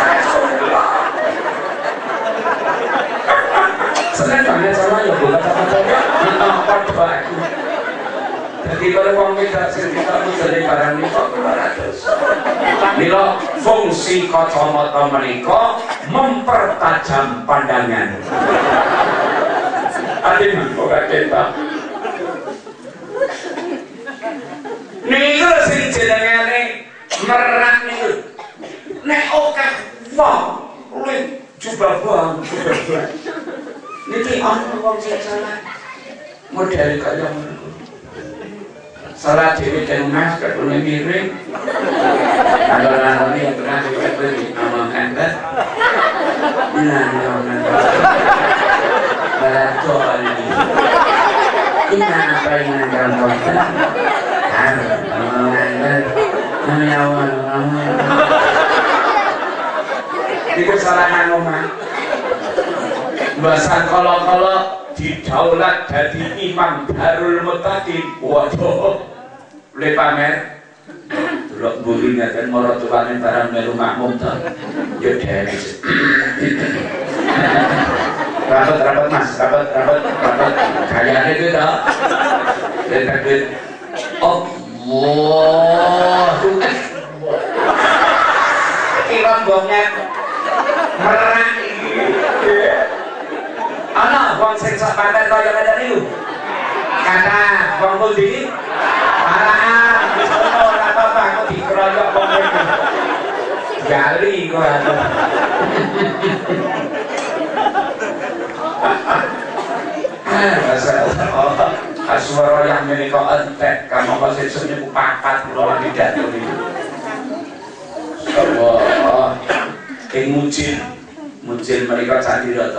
seneng banget sama ya bukan kacamata nampak baku jadi kalau wong wedok sing kita jadi barang niku ora dosa mila fungsi kacamata menika mempertajam pandangan ade ora kita niku sing jenenge merak niku nek oke wong luwih jubah bang niki ana wong sing salah model kaya ngono salah dhewe ten mas ketune miring ana-ana yang pernah dhewe ngomong kandet nah ngomong barato ini ini apa yang kamu lakukan Nami awal, itu kesalahan omah. Bahasa kolok-kolok didaulat dadi Imam Darul Mutaqin. Waduh, le pamer delok mburi ngaten maratuwane barang melu makmum to. Ya dhewe. Rapat rapat Mas, rapat rapat rapat kayane itu to. Le takbir. Allahu Akbar. Iki rombongan merah iki. Ana wong sing sak paten kaya ngene niku. Kata wong pundi? Paraan wis ono ora apa-apa aku dikeroyok wong iki. Gali kok aku. Masalah aswara yang menika entek kamu kok sesuk niku papat kula tidak niku. Allah. Ing mujil mujil menika Candi Rata.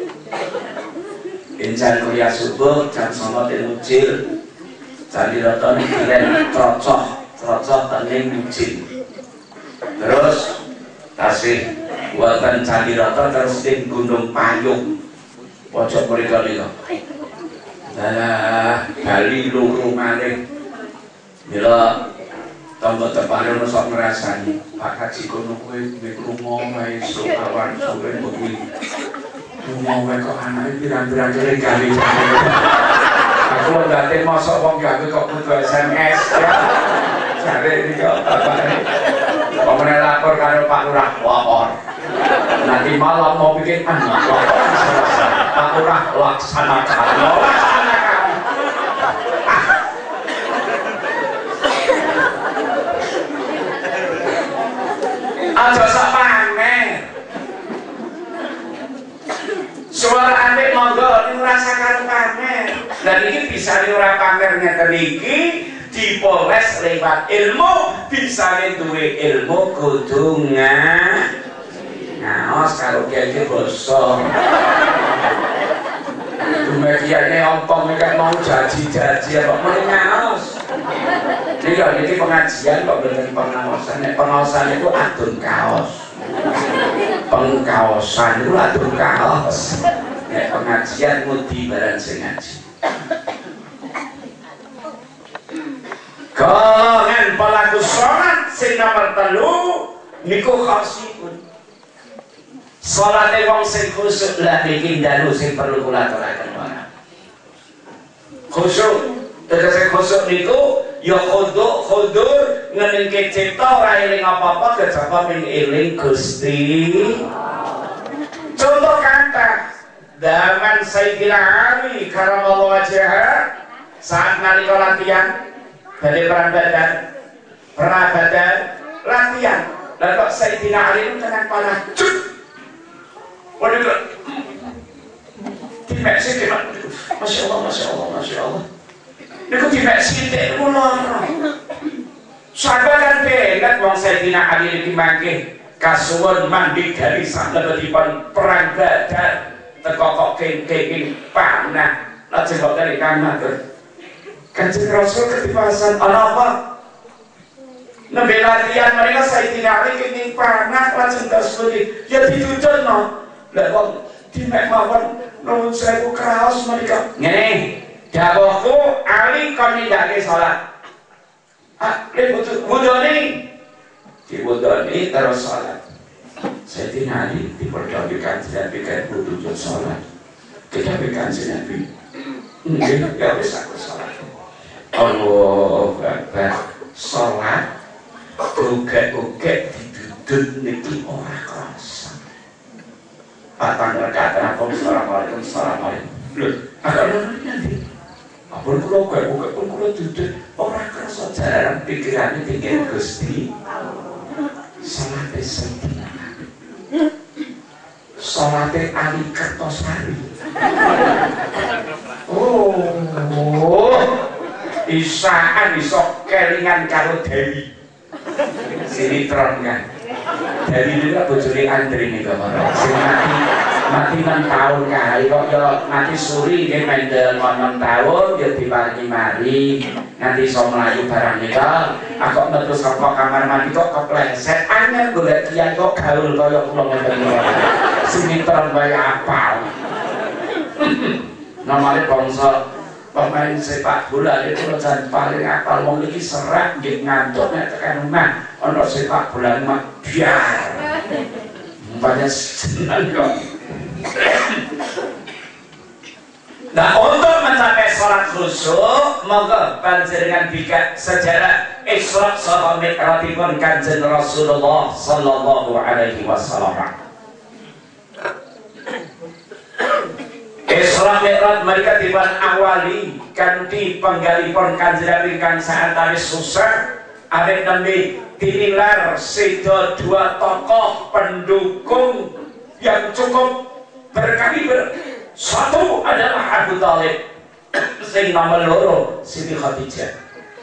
Enjan kuliah subuh jam songo ten mujil. Candi Rata niki keren cocok cocok tening mujil. Terus tasih wonten Candi Rata terus ing Gunung Payung. Pojok mriko niku. Lah Bali loro malih. Mila tambah tepane ono sok ngrasani Pak Kaji kono kowe mek rumo wae esuk awan sore kuwi. Rumo wae kok anake pirang-pirang kali kali. Aku ndate mosok wong gawe kok kudu S M S ya. Jare iki kok bapake. Pemene lapor karo Pak Lurah lapor. Nanti malam mau bikin anak Pak Lurah laksanakan. Aja sak pamer. Suara apik monggo ngrasa karo pamer. Dan ini bisa ora pamer ngeten iki dipoles lewat ilmu, bisa duwe ilmu kudu ngaos karo kiai basa. Dumekiane ompong nek mau jaji-jaji apa muni ngaos. Iki kok iki pengajian kok mboten pengaosan. Nek pengaosan itu adun kaos. Pengkaosan itu adun kaos. Nek pengajian mudi barang sing ngaji. Kangen pelaku sholat sing nomor telu niku khasipun. Salate wong sing khusyuk lah niki dalu sing perlu kula aturaken wae. Khusyuk, tegese khusyuk niku ya khudu khudur ngeningke cipta ora eling apa-apa kejaba ning eling Gusti. Contoh kata zaman Sayyidina Ali karamallahu wajhah saat nalika latihan dari perang Badar, perang Badar latihan. Lalu kok Sayyidina Ali itu tenang panah, cuk. Waduh, timek sithik, masya Allah, masya Allah, masya Allah. Niku timek sithik, niku lara. Sahabat kan belat wong Sayyidina Ali iki mangke kasuwun mandi dari salebetipun perang Badar, teko kok kenging panah, lajeng kok dari kang matur. Kanjeng Rasul ketipasan ana apa? Nembe latihan mereka Sayyidina Ali kenging panah lajeng kasudi. Ya ditutulno. Lah wong dimek mawon nuwun sewu kraos menika. Ngene, dawuhku Ali kon nindakake salat. Ah, le wudune. Diwudoni terus salat. Sayyidina Ali diperdawi Kanjeng Nabi kan wudu salat. Kedawi Kanjeng Nabi. Nggih, ya wis aku salat. Allahu Akbar. Salat uga-uga didudut niki ora krasa. Patang rakaat apa assalamualaikum assalamualaikum. Lho, agak nurnya ndi? Ampun kula uga-uga pun kula dudut ora krasa jarang pikirane tinggal Gusti. Salate Sayyidina Ali. Salate Ali Kertosari. Oh. Isaan iso kelingan karo Dewi. Sinetron kan. Dewi itu bojone Andri nih kemarin. Sing mati mati enam tahun kali kok yo mati suri nggih mendel enam tahun yo diparingi mari. Nanti iso mlayu barang nika. Aku metu saka kamar mandi kok kepleset. Anyar golek kiai kok gaul kaya kula ngoten. Sinetron wae apal. namanya bangsa pemain sepak bola itu jangan paling apal wong iki serak nggih ngantuk nek tekan omah ana sepak bola mah biar banyak senang kok. Nah, untuk mencapai sholat khusyuk, monggo panjenengan bika sejarah Isra saha Mi'rajipun Kanjeng Rasulullah sallallahu alaihi wasallam. Isra Mi'raj mereka dipun awali kanthi penggalipun Kanjeng Nabi kang santawis susah awit nembe dinilar sedo dua tokoh pendukung yang cukup berkaliber. Satu adalah Abu Thalib, sing nomor loro Siti Khadijah.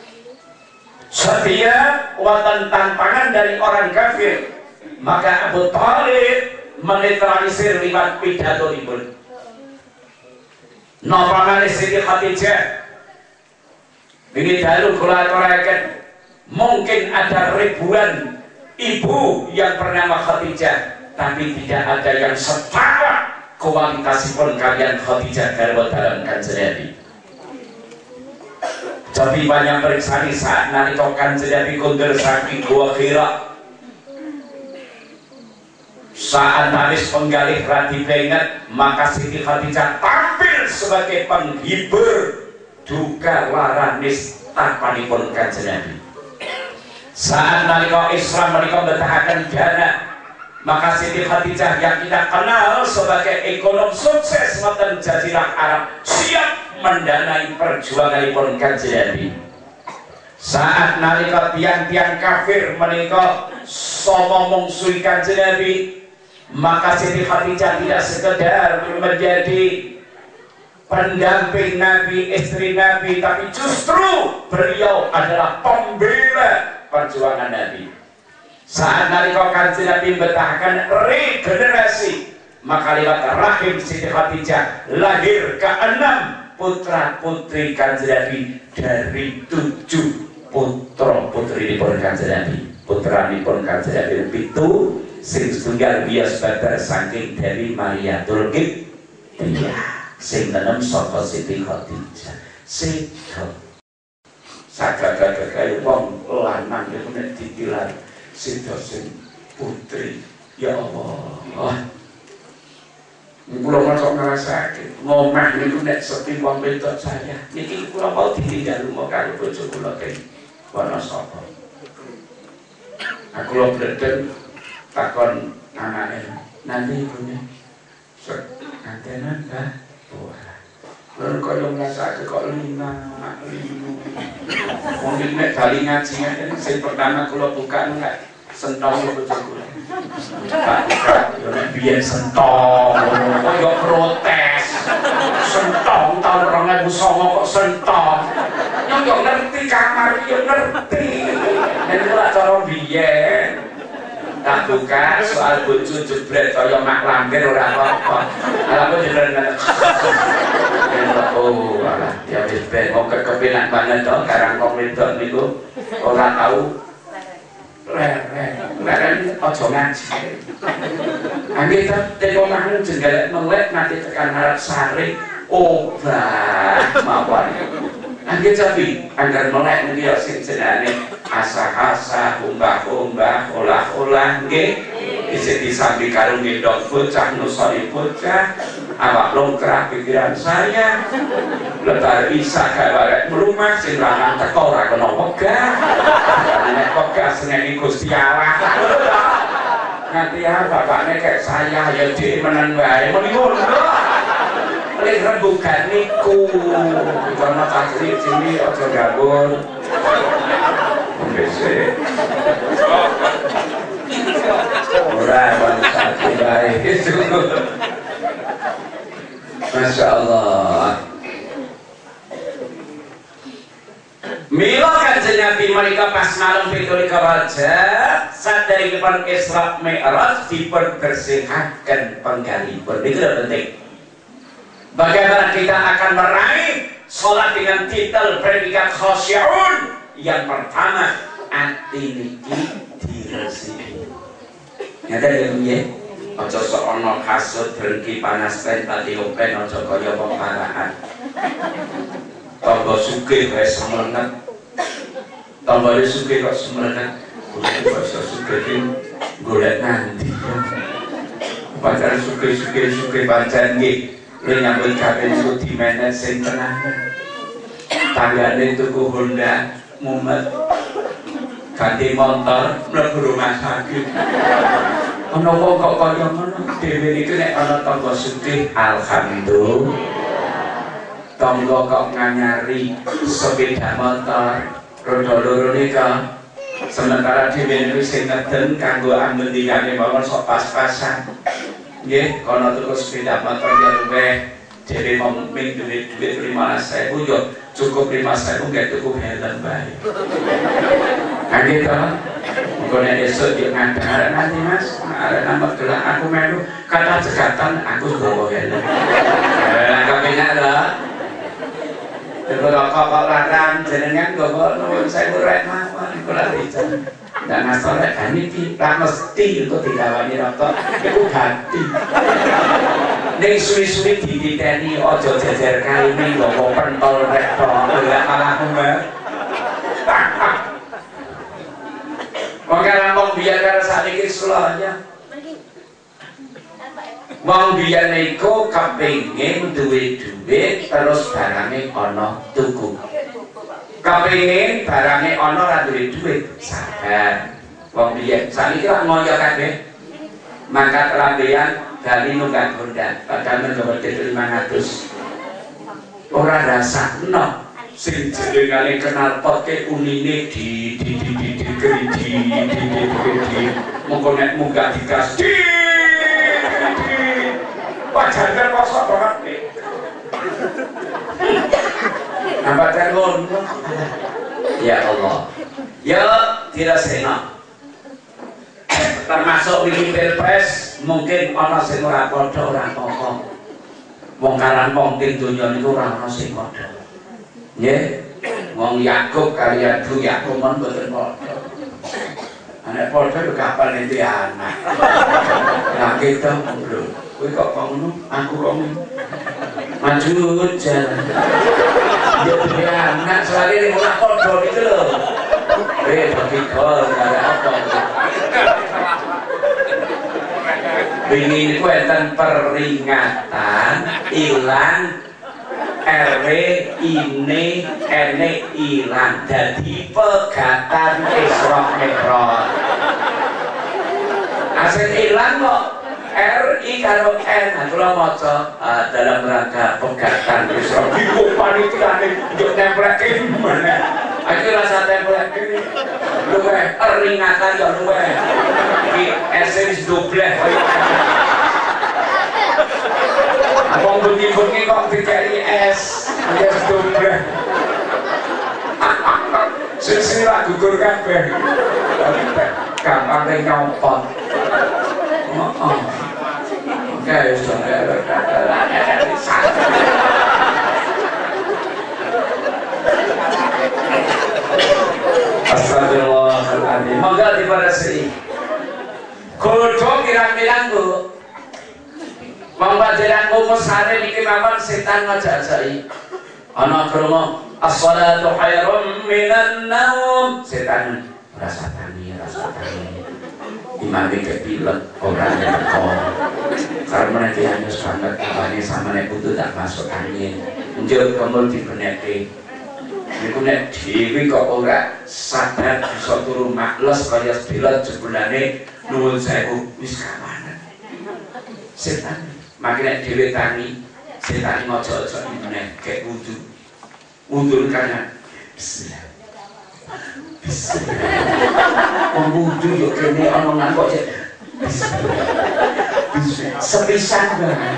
Setiap wonten tantangan dari orang kafir, maka Abu Thalib menetralisir lewat pidato ibun. Napa malih Siti Khadijah? Ini dalu kula aturaken, mungkin ada ribuan ibu yang bernama Khadijah, tapi tidak ada yang setara kualitasipun kalian Khadijah garwa dalam Kanjeng Nabi. Jadi banyak periksani saat nalika Kanjeng Nabi kondur saking Gua Hira. Saat nangis penggalih radi banget, maka Siti Khadijah tampil sebagai penghibur duka laranis tanpanipun Kanjeng Nabi. Saat nalika Islam menika mbetahaken dana, maka Siti Khadijah yang kita kenal sebagai ekonom sukses wonten Jazirah Arab siap mendanai perjuanganipun Kanjeng Nabi. Saat nalika tiang-tiang kafir menika sama mungsuhi Kanjeng Nabi, maka Siti Khadijah tidak sekedar menjadi pendamping Nabi, istri Nabi, tapi justru beliau adalah pembela perjuangan Nabi. Saat nalika Kanjeng Nabi betahkan regenerasi, maka lewat rahim Siti Khadijah lahir keenam putra putri Kanjeng Nabi dari tujuh putra putri dipun Kanjeng Nabi. Putra dipun Kanjeng Nabi pitu, sing setunggal bias badar saking dari Mariatul Qibtiyah, sing enem saka Siti Khadijah. Sedo sagagag wong lanang iku nek ditilar Siti putri, ya Allah. Kula masuk ngrasake ngomah niku nek sepi wong wedok saya. Niki kula mau ditinggal rumah karo bojo kula teng Wonosobo. Aku lho bleden takon anake, nanti ibunya sek antenan dah. Wah. Lha kok yo ngrasake kok lima lima. Wong iki nek bali ngaji ngene sing pertama kula buka enggak sentong bojo kula. Tak buka yo nek biyen sentong, kok yo protes. Sentong tahun dua ribu sembilan kok sentong. Yo yo ngerti kamar yo ngerti. Nek kula cara biyen tak buka soal bojo jebret kaya mak lampir ora apa-apa. Ala kok jenengan. Oh, alah ya wis ben kok kepenak banget to karang kok wedok niku ora tau leren aja ngaji. Angge ta teko mah jenggelek melek nanti tekan harap sari obah mawon. Angge tapi anggar melek niki ya sing jenenge asah-asah, umbah-umbah, olah-olah nggih. Isi disambi karo gendong bocah nusoni bocah, awak longkrah pikiran saya. Lebar isa gak barek melumah sing lanang teko ora kena wegah. Nek wegah seneni Gusti Allah. Nanti ya bapakne kayak saya ya dhek menen wae muni ngono. Lek rembugan niku kono tasri sini aja gabung. Wis. Ora bangsa baik itu. Masya Allah. Mila Kanjeng Nabi mereka pas malam pitul Rajab saat dari depan Isra Mi'raj diperbersihkan penggalipun. Itu penting. Bagaimana kita akan meraih sholat dengan titel predikat khasya'un? Yang pertama, ati niki diresiki. Nyata ya, ya. aja sok ana kasut drengki panas ten pati open aja kaya wong parahan. Tangga sugih wae semenet. Tanggane sugih kok semenet. Kok iso sugih ki golek nanti. Pacar sugih-sugih sugih pancen nggih. Yen nyambut gawe iku dimenet sing tenanan. Tanggane tuku Honda mumet. Ganti motor mlebu rumah sakit. Ana wong kok kaya ngono dhewe iki nek ana tangga sugih alhamdulillah. Tangga kok nganyari sepeda motor roda loro nika sementara dhewe niku sing ngeden kanggo ambendikane mawon sok pas-pasan. Nggih, kono tuku sepeda motor ya luweh dhewe mung duit duit lima belas ribu yo cukup lima belas ribu nggak tuku helm bae. Kan gitu. Kalau esok dia ngadaran nanti mas, ada nama gelang aku melu kata cekatan aku bawa helm. Agak benar lah. Kalau kau larang jenengan bawa nomor saya berat mawon kalau dijan. Dan masalah kami tidak mesti untuk dilawani rokok itu hati. Neng suwi-suwi dititeni ojo jejer kaini bawa pentol rektor tidak malah mbak. Wong karo wong biyen karo sakniki sulanya. Wong biyen niku kepengin duwe duit terus barange ana tuku. Kepengin barange ana ora duwe duit, sabar. Wong biyen sakniki lak ngoyo kabeh. Mangkat lambean gali nunggak Honda, padahal nggawa lima ratus. Ora rasakno. Sing jenengane kenal potke unine di di di di di di di di di mongko nek munggah digas di wajar kan kosok banget nih nampak ngono ya Allah ya dirasena termasuk wingi pilpres mungkin ana sing ora padha ora apa-apa wong karan wong ing donya niku ora ana sing padha. Nggih, wong Yakub kaliyan Bu Yakub men mboten padha. Anak padha yo kapan ente anak. Lah kita bro, kowe kok ngono, aku kok ngono. Maju jalan. Yo dhewe anak soalé nek ora padha iki lho. Eh, bagi kol ada apa? Wingi niku enten peringatan ilang R W ini ene ilang dadi pegatan Isra Mi'raj. Asen ilang kok R I karo N kula maca dalam rangka pegatan Isra. Iku panitiane yo nempleke mana. Aku rasa templeke luweh peringatan yo luweh. Iki esensi double. Wong bengi-bengi kok dikari es, es double. Sing ra gugur kabeh. Gampang nyopot. Heeh. Oke, wis Astagfirullahaladzim. Monggo diparasi. Kodho kirang-kirang Bu. Pembajaran umus hari niki mawon setan ngajak-ajaki. Ana krungu as-shalatu khairum minan naum. Setan rasa tani, rasa tani. Imam iki pilek ora teko. Karena dia hanya sangat abane samane putu tak masuk angin. Njur kemul dibeneke. Niku nek dhewe kok ora sadar bisa turu makles kaya sedilot jebulane nuwun sewu wis kawanan. Setan makanya dewe tani, setan ngojo-ojo meneh kayak wudu, wudu karena bismillah, bismillah, wudu yuk kene omongan kok cek, bismillah, bismillah, sepisan banget.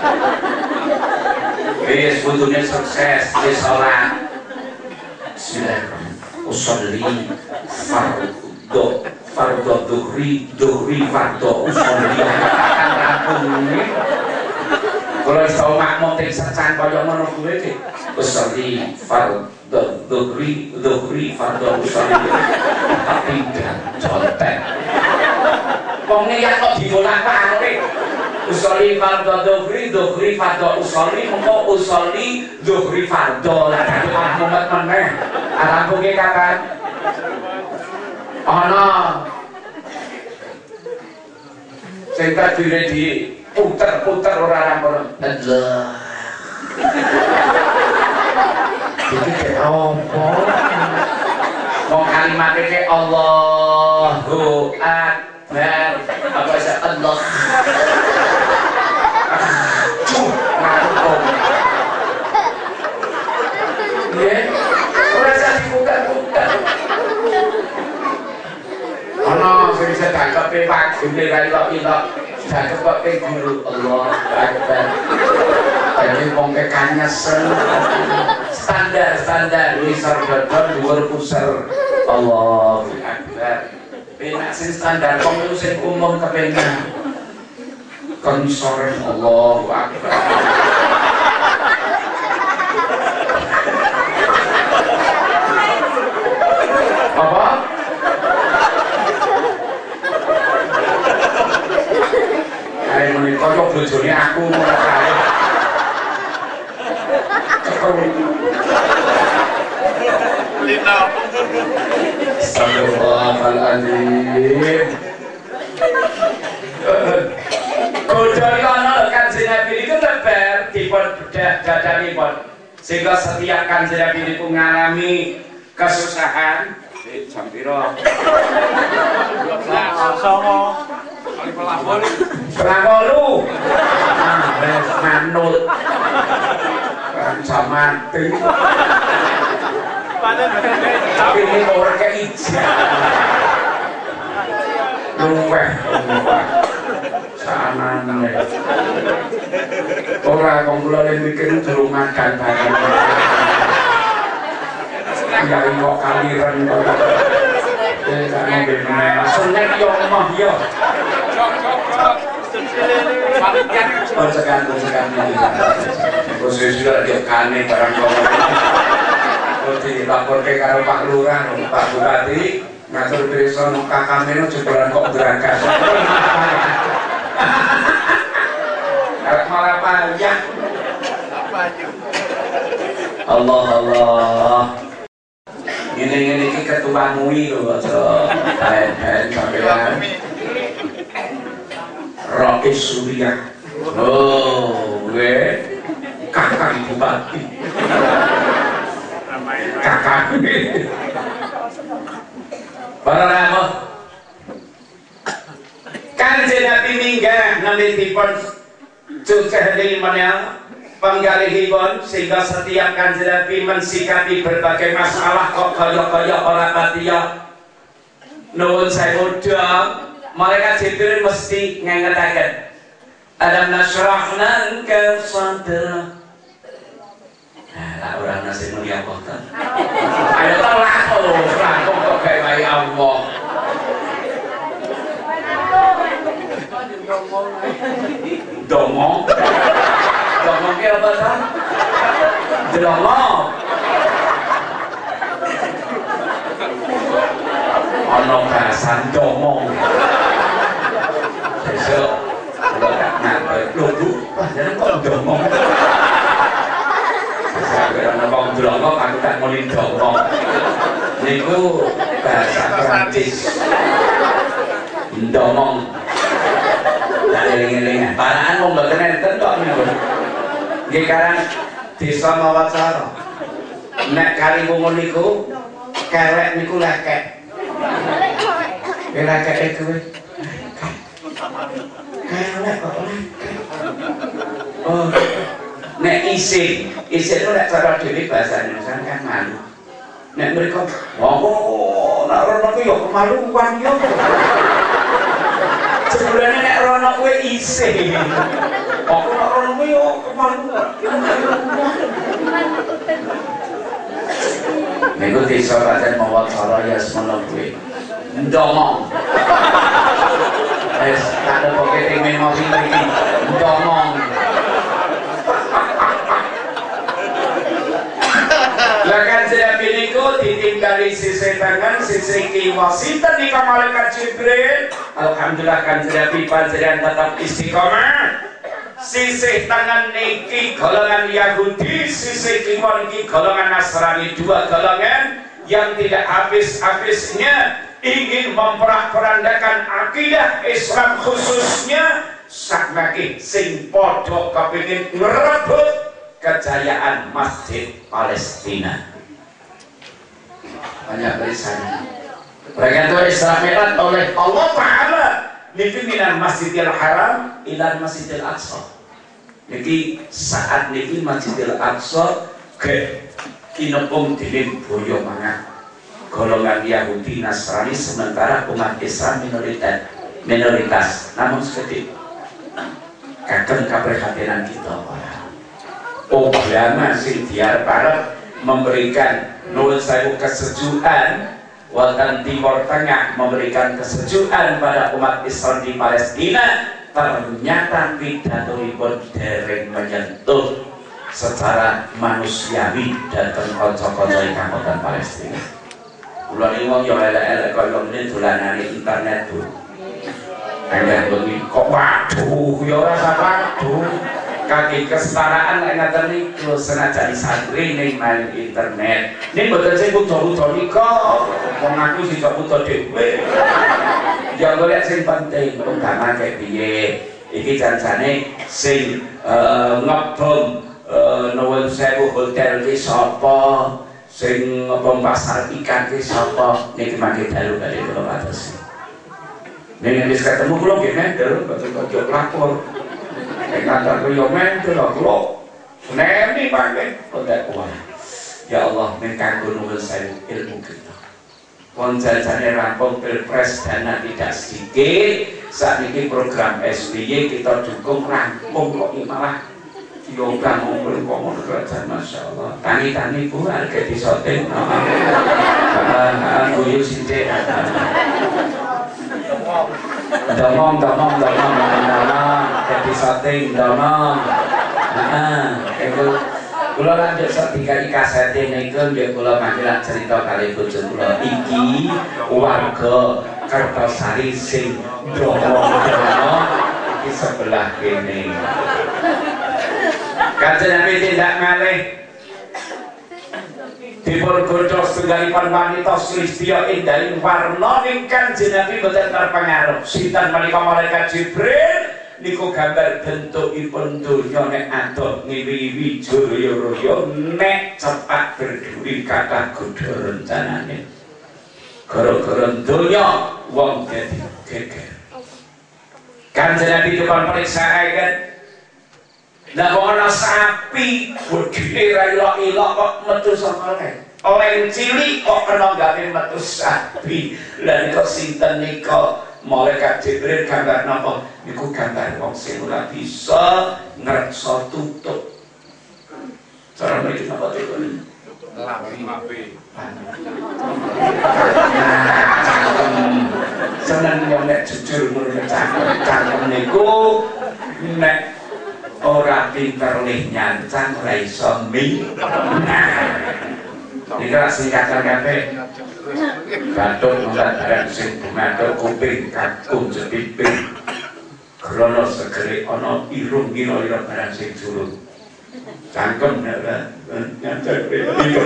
Wis wudunya sukses, wis sholat, bismillahirrahmanirrahim, usolli fardo, fardo duhri, duhri fardo usolli, akan rakun ini. Kalau iso makmum ting secan kaya ngono kuwi iki usolli fardhu dhuhri dhuhri fardhu usolli tapi contek Wong niat kok dibolak-balik. Usolli fardhu dhuhri, dhuhri fardhu usolli, mengko usolli dhuhri fardhu. Lah dadi Muhammad meneh. Arampunge kapan? Ana sing tadine di puter-puter ora rampung. Allah. Iki kek apa? Wong kalimat iki Allahu Akbar. Apa sih Allah? Tuh, ngantuk. Ya, ora usah dibuka-buka. Ana sing sedekape wagune ra ilok-ilok. Sedekape guru Allah Akbar. Jadi wong kanyesen. Standar-standar wisar dodol dhuwur puser. Allahu Akbar. Penak sing standar wong sing umum kepengen. Kon sore Allahu Akbar. Apa? Ayo menika kok bojone aku ora kaya. Lino. Astagfirullahaladzim. Kodoni ana Kanjeng Nabi itu tebar dipun dadanipun sehingga setiap Kanjeng Nabi itu mengalami kesusahan. Jam piro? Songo. Setengah wolu. Manut. Bisa mati. Tapi ini orang kayak ijak. Luweh. Sanane. Orang kong kula mikir durung makan bareng. Ya kok kaliren kok. Eh kan bener. Seneng yo omah yo. Konsekan konsekan khusus juga diokane barang kok dilaporke karo Pak Lurah Pak Bupati ngatur desa nang kakamene jebolan kok berangkat arep malah payah Allah Allah ini-ini iki ketua M U I lho aja ben-ben sampeyan Rocky Surya. Oh, gue kakak bupati. Kakak. Para ramo. Kanjeng Nabi minggah nalitipun cukah limannya penggalihipun sehingga setiap Kanjeng Nabi mensikapi berbagai masalah kok kaya-kaya ora patiya. Nuwun sewu malaikat Jibril mesti ngengetaken alam nasrahna laka sadrak. Nah, tak orang nasi mulia kota. Ayo tolak oh, langkung kok kayak bayi Allah. Domong, domong kira apa kan? Domong. Ono bahasan domong. Besok kalau gak ngerti, loh bu, jangan kok domong. Saya kira ngomong domong, aku tak mau domong. Niku bahasa Perancis. Domong. Tak eling-eling. Panaan mau mboten enten kok niku. Nggih karang desa Mawacara. Nek kali wungun niku kelek niku lekek. Kelek kek kuwi. Kelek kok oh, nek isi, isi itu nek cara dhewe bahasa Indonesia kan malu. Nek mereka, oh, nek rono ku yo kemaluan yo. Sebenarnya nek rono kuwi isi. Aku nek rono ku yo kemaluan. Niku desa Raden Mawacara ya semono kuwi. Ndomong. Wis tak ada poketing memori iki. Ndomong. Lakan saya pilihku ditinggali sisi tangan, sisi kiwa. Sinten di malaikat Jibril Alhamdulillah Kanjeng Nabi panjenengan tetap istiqomah. Sisih tangan niki golongan Yahudi, sisih kiwan niki golongan Nasrani, dua golongan yang tidak habis-habisnya ingin memperak-perandakan akidah Islam khususnya saknaki sing podo kepingin merebut kejayaan Masjid Palestina. Banyak tulisannya. Mereka itu Islamirat oleh Allah Ta'ala niki minal Masjidil Haram ilal Masjidil Aqsa. Niki saat niki Masjidil Aqsa ke kinepung dening boyo mangan golongan Yahudi Nasrani, sementara umat Islam minoritas minoritas namun sedikit. Kadang keprihatinan kita Obama sing diarep memberikan nuwun sewu kesejukan wonten Timur Tengah, memberikan kesejukan pada umat Islam di Palestina, ternyata pidatonipun dereng menyentuh secara manusiawi dateng kanca-kanca ingkang wonten Palestina. Kula niku wong yo elek-elek kaya ngene dolanane internet Bu. Enggak bengi kok waduh ya ora waduh. Kaki kesetaraan nek ngaten niku senajan santri ning main internet. Ning mboten sing kudu-kudu nika, wong aku sing kudu dhewe. Ya golek sing penting utama kayak piye. Iki jancane sing ngebom nuwun sewu hotel ki sapa, sing ngebom pasar ikan ki sapa, niki mangke dalu kali kula wates. Ning wis ketemu kula nggih mendel, mboten kok lapor. Nek kantor yo mendel kula. Nemi mangke kok kuat. Ya Allah, mengkanggo nuwun sewu ilmu kita. Wong jajane rampung pilpres dana tidak sedikit. Saat ini program S B Y kita dukung rampung kok malah yoga ngumpul komun kerajaan, Masya Allah. Tani-tani Bu harga disoting guyu sindik domong domong domong domong jadi soting domong itu kula lanjut tiga di kaset ini kan dia kula manggil cerita kali bojo kula iki warga Kertosari sing domong-domong iki sebelah kene. Kanjeng Nabi tindak malih dipun godhog setunggalipun wanita Sulistya indahing warna ing Kanjeng Nabi boten terpengaruh. Sinten menika malaikat Jibril niku gambar bentukipun donya nek adoh ngiwi-iwi jaya-raya nek cepat berduri kathah godha rencanane. Gara-gara donya wong dadi geger. Kanjeng Nabi dipun periksaaken. Lah kok ana sapi gedhe ra ilok-ilok kok metu saka lek. Oleh cilik kok kena gawe metu sapi. Lah nika sinten nika? Malaikat Jibril gambar napa? Niku gambar wong sing ora bisa ngreksa tutup. Cara mriki napa tekone? Lapi. Seneng yo nek jujur ngono cangkem niku nek ora pinter lih nyancang ora iso ming. Iki ra singkatan kabeh. Batuk nolak barang sing bumatuk kuping kakung jepiping. Krono segere ana irung kira-kira barang sing jurung. Cangkem nek nyancang iki.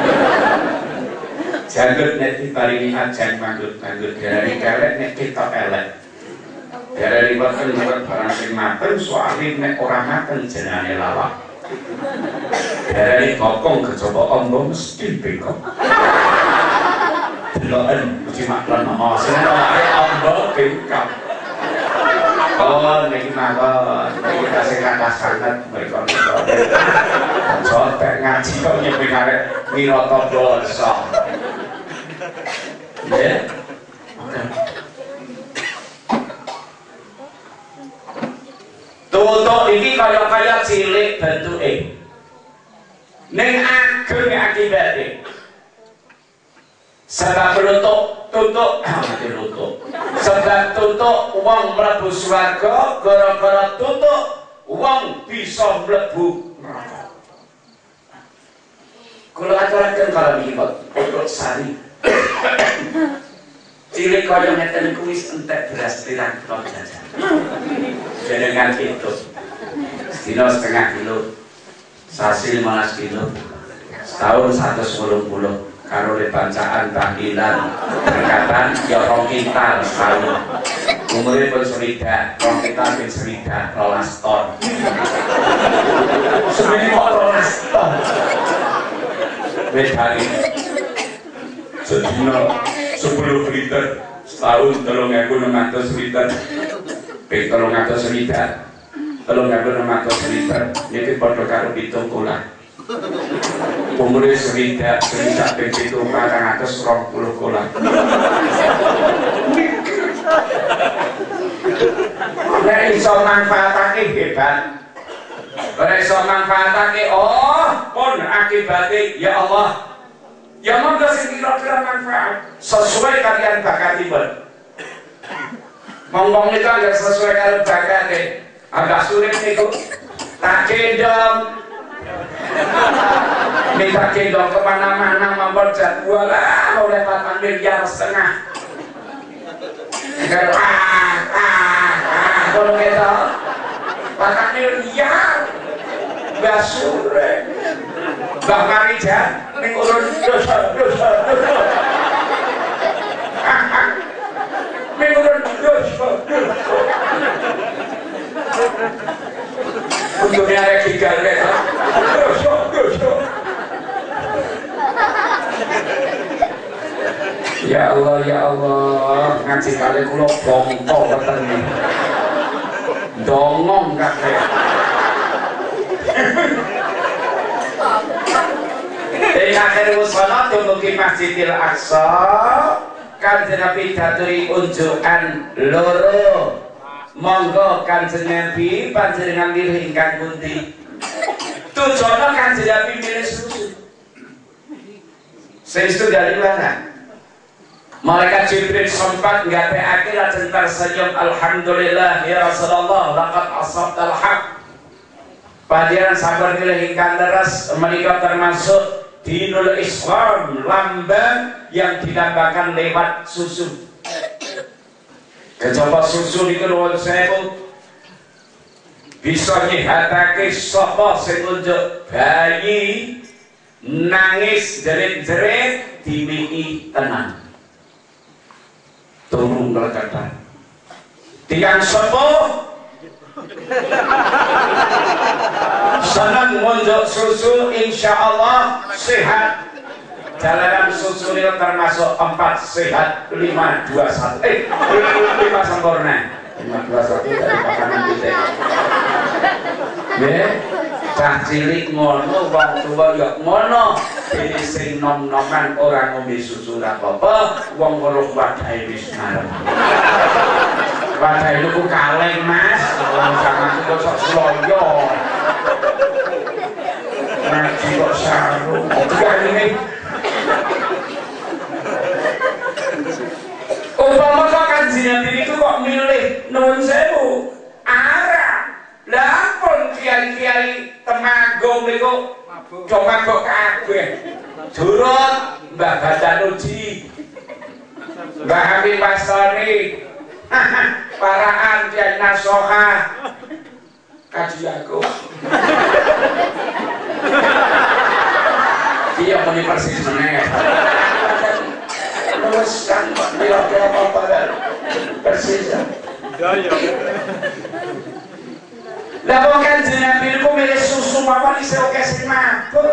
Janggut nek diparingi ajan manggut-manggut darani kelek nek ketok elek. Darani wonten barang sing mateng soalé nek ora mateng jenenge lawak. Darani kokong kejaba ombo mesti bengkok. Deloken mesti maklon oh sing lawake ombo bengkok. Oh niki mawon iki tasih kathah sanget mriko nika. Sotek ngaji kok nyepeng arek wirata dosa. Nggih. Tutuk iki kaya-kaya cilik bentuke. Ning ageng akibate. Sebab tutuk, tutuk, mati tutuk. Sebab tutuk wong mlebu swarga, gara-gara tutuk wong bisa mlebu neraka. Kula aturaken kala niki Pak, Putruk Sari. cilik kaya ngeten kuwi entek beras pirang ton jajan. Jenengan itu sedina setengah kilo, sasi lima belas kilo, setahun seratus sepuluh puluh karo le bancaan tahlilan berkatan ya rong kintal setahun. Umure pun swidak, rong kintal ping swidak rolas ton. Semene kok rolas ton. Bedane sedina sepuluh liter, setahun telung ewu enam ratus liter, ping telung atus liter, telung ewu enam ratus liter, ini padha karo pitung kolah. Umure swidak, swidak ping pitung patang atus rong puluh kolah. Nek iso manfaatake hebat. Nek iso manfaatake, oh, pun akibate ya Allah. Ya monggo sing kira-kira manfaat sesuai kalian bakatipun. Ngomong itu agak sesuai kalian bakatnya, agak sulit niku. Tak gendong, minta gendong kemana-mana mampir jadwal lah oleh empat miliar setengah. Kalau ah ah ah kalau kita empat miliar basure. Bang Marija, ning urun dosa dosa dosa. Ning urun dosa dosa. Untuk nyari gigal kita, dosa dosa. Ya Allah ya Allah, ngaji kali kulo bongko ketemu. Dongong kakek. Ing akhir salat dumugi Masjidil Aqsa Kanjeng Nabi daturi unjukan loro. Monggo Kanjeng Nabi panjenengan milih ingkang pundi? Tujuane Kanjeng Nabi milih susu. Sesuatu dari mana? Malaikat Jibril sempat nggatekake lajeng tersenyum, alhamdulillah ya Rasulullah laqad asabtal haq. Panjenengan sabar milih ingkang leres menika termasuk Dinul Islam, lambang yang dilambangkan lewat susu. Kejaba susu di nuwun sewu bisa nyihatake sapa sing unjuk bayi nangis jerit-jerit diwiki tenang. Turun kelekatan. Tiang sepuh senang ngunjuk susu, insya Allah sehat. Jalanan susu ini termasuk empat sehat, lima dua satu, eh lima sempurna, lima dua satu dari makanan kita. Ya, cah cilik ngono, wong tua ya ngono. Ini sing nom-noman orang ngombe susu ra apa-apa, wong weruh wadahe wis marem. Wadahe niku kaleng Mas, jangan kok sok sloyo. Ngaji kok sarung, ini. Umpama kok Kanjeng Nabi niku kok milih nuwun sewu, arah. Lah pun kiai-kiai Temanggung niku do mabuk kabeh. Durut Mbah Badanuji, Mbah Habib Pastori, Paraan Kiai Nasoha, kaji aku. Dia muni persis meneh. Terus kan dia apa-apa persis. Ya ya. Lah wong Kanjeng Nabi niku milih susu mawon isih oke sing mabuk.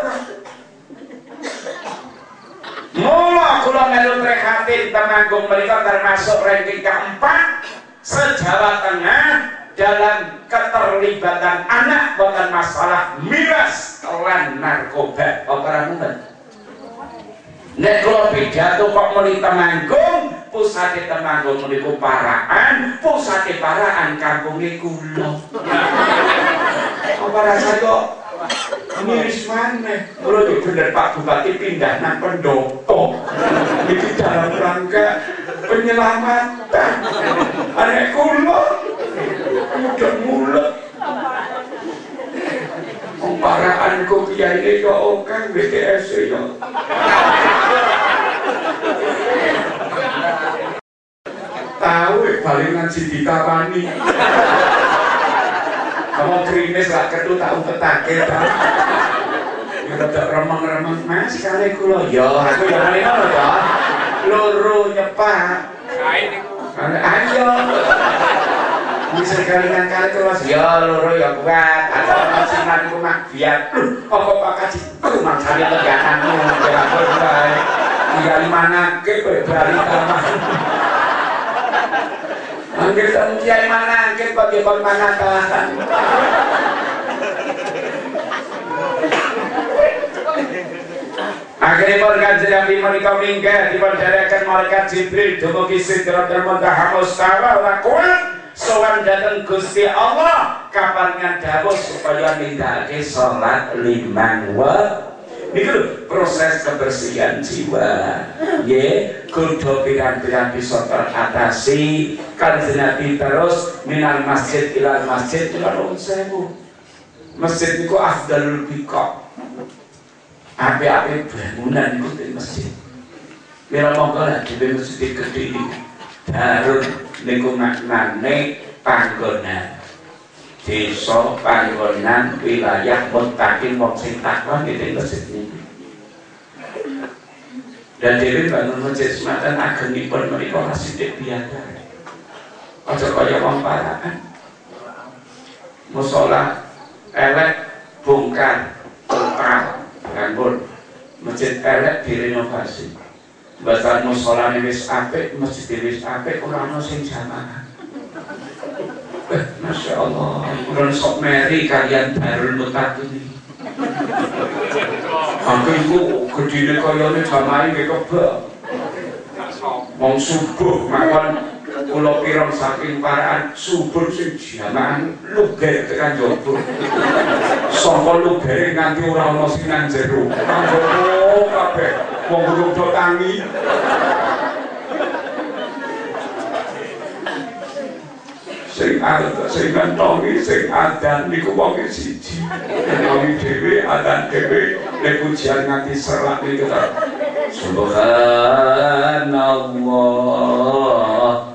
Mula kula melu prihatin Temanggung menika termasuk ranking keempat se-Jawa Tengah dalam keterlibatan anak bukan masalah miras lan narkoba. Ora mungkin. Nek kula pidato kok muni Temanggung, pusate Temanggung meniku Paraan, pusate Paraan kampunge kula. Apa rasa kok miris maneh? Kula iki bener Pak Bupati pindah nang pendopo. Iki dalam rangka penyelamatan. Anek kula udah mulut. Paraanku kiai kok kan B T S yo. balik ngaji ditawani. Kamu krimis lah kedu tak umpetake ta. Rada remeng-remeng Mas kali kula. Ya aku ya ngene ngono to. Loro nyepak. Kae niku. Ayo. Bisa kalian kali terus ya loro ya kuat. Atau sinan iku mak biar. Apa Pak Kaji ku mangsane legakanmu ya bae. Tinggal manake kowe bali tamah. Anggere tak kiai manake kok ya kon manakahan. Akhirnya malaikat Nabi mereka minggah diperdadakan malaikat Jibril dumugi Sidratul Muntaha Mustawa wa kuat sowan dateng Gusti Allah kapan dawuh supaya nindakake salat limang waktu. Niku proses kebersihan jiwa. Nggih, kudu pirang-pirang bisa teratasi. Kanjeng Nabi terus minal masjid ilal masjid nuwun sewu. Masjid niku afdalul biqa. Api-api bangunan itu di masjid. Mila monggo lah di masjid gede ini. Darun niku maknane panggonan. Desa panggonan wilayah muttaqin wong sing takwa di masjid ini. Dan dhewe bangun masjid sematan agengipun menika masjid biasa. Aja kaya wong parakan. Musala elek bongkar total. Kanpun masjid elek direnovasi. Bahkan musholane wis apik, masjid wis apik, ora ono sing jamaah. Eh, Masya Allah, kurang sok meri kalian Darul Muttaqin. Aku itu gedine kayane jamaah nggih kebak. Wong subuh mawon kula pirang saking paraan subuh sing jamaah luger tekan jowo. Saka lugere nganti ora ana sing nang jero. Kanggo kabeh wong urung do tangi. Sing ada sing kantongi sing adan niku wong siji. Kantongi dhewe adan dhewe nek pujian nganti serak niku ta. Subhanallah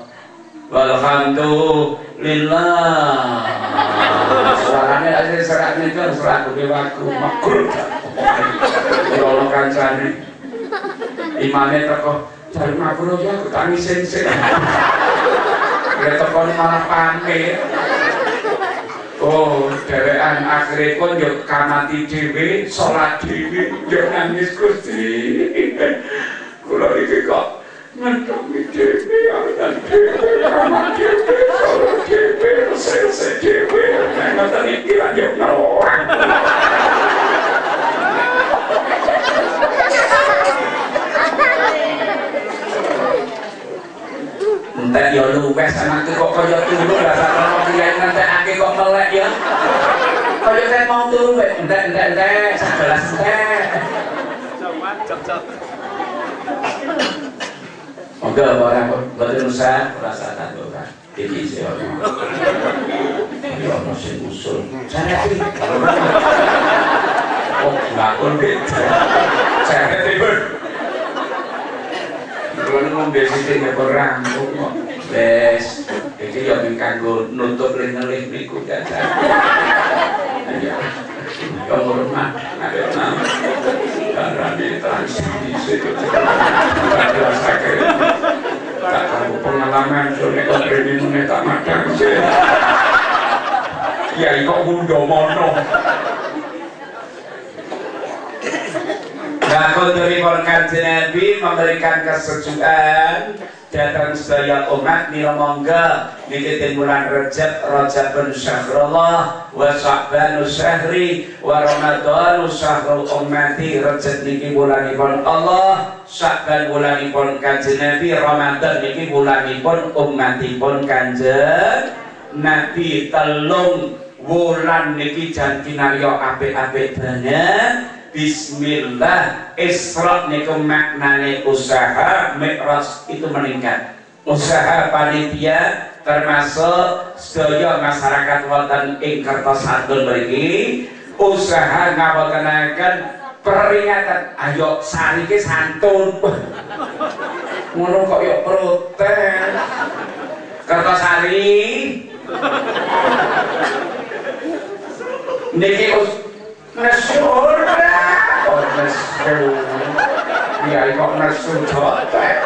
walhamdulillah. Suarane asli serak niku serak dewaku makrul. Kalau kancane imane teko jar makrul ya aku tangi sensik. Nek teko malah pamer. Oh, dewean akhire pun yo kamati dhewe, salat dhewe, yo nangis Gusti. Kula iki kok ngentungi dhewe, aran dhewe, kamati dhewe, salat dhewe, sese dhewe, nek ngoten iki ra yo ngelawak. Entek yo luwes anakku kok kaya turu lah sakmono kiai ngentekake kok melek ya. Kaya saya mau turu wek entek-entek sebelas entek. Cok-cok. Monggo orang boten usah rasa tanduran. Iki sih ono. Yo ono sing usul. Jare iki. Oh, ngakon iki. Jare iki. Kalau ngombe sithik nek ora kok wis iki yo kanggo nutup lih-lih niku jajan. Ya. Yo hormat nek ana karane transisi sik. Tak tahu pengalaman sore kok rene tak madang sik. Ya kok Gundamono. Nah, dari Kanjeng Nabi memberikan kesejukan datang sedaya umat nira monggo niki bulan Rajab Rajabun syahrullah wa Sya'banu syahri wa Ramadhanu syahrul ummati. Rajab niki bulanipun Allah, Sya'ban bulanipun Kanjeng Nabi, Ramadan niki bulanipun umatipun Kanjeng Nabi. Telung wulan niki jan kinarya apik-apik banget. Bismillah. Isra niku maknane usaha, Mi'raj itu meningkat. Usaha panitia termasuk sedaya masyarakat wonten ing Kertosatun mriki usaha ngabotenaken peringatan. Ayo sariki santun. Ngono kok yo protes. Kertosari niki us nesyur oh nesyur ya kok nesyur jotek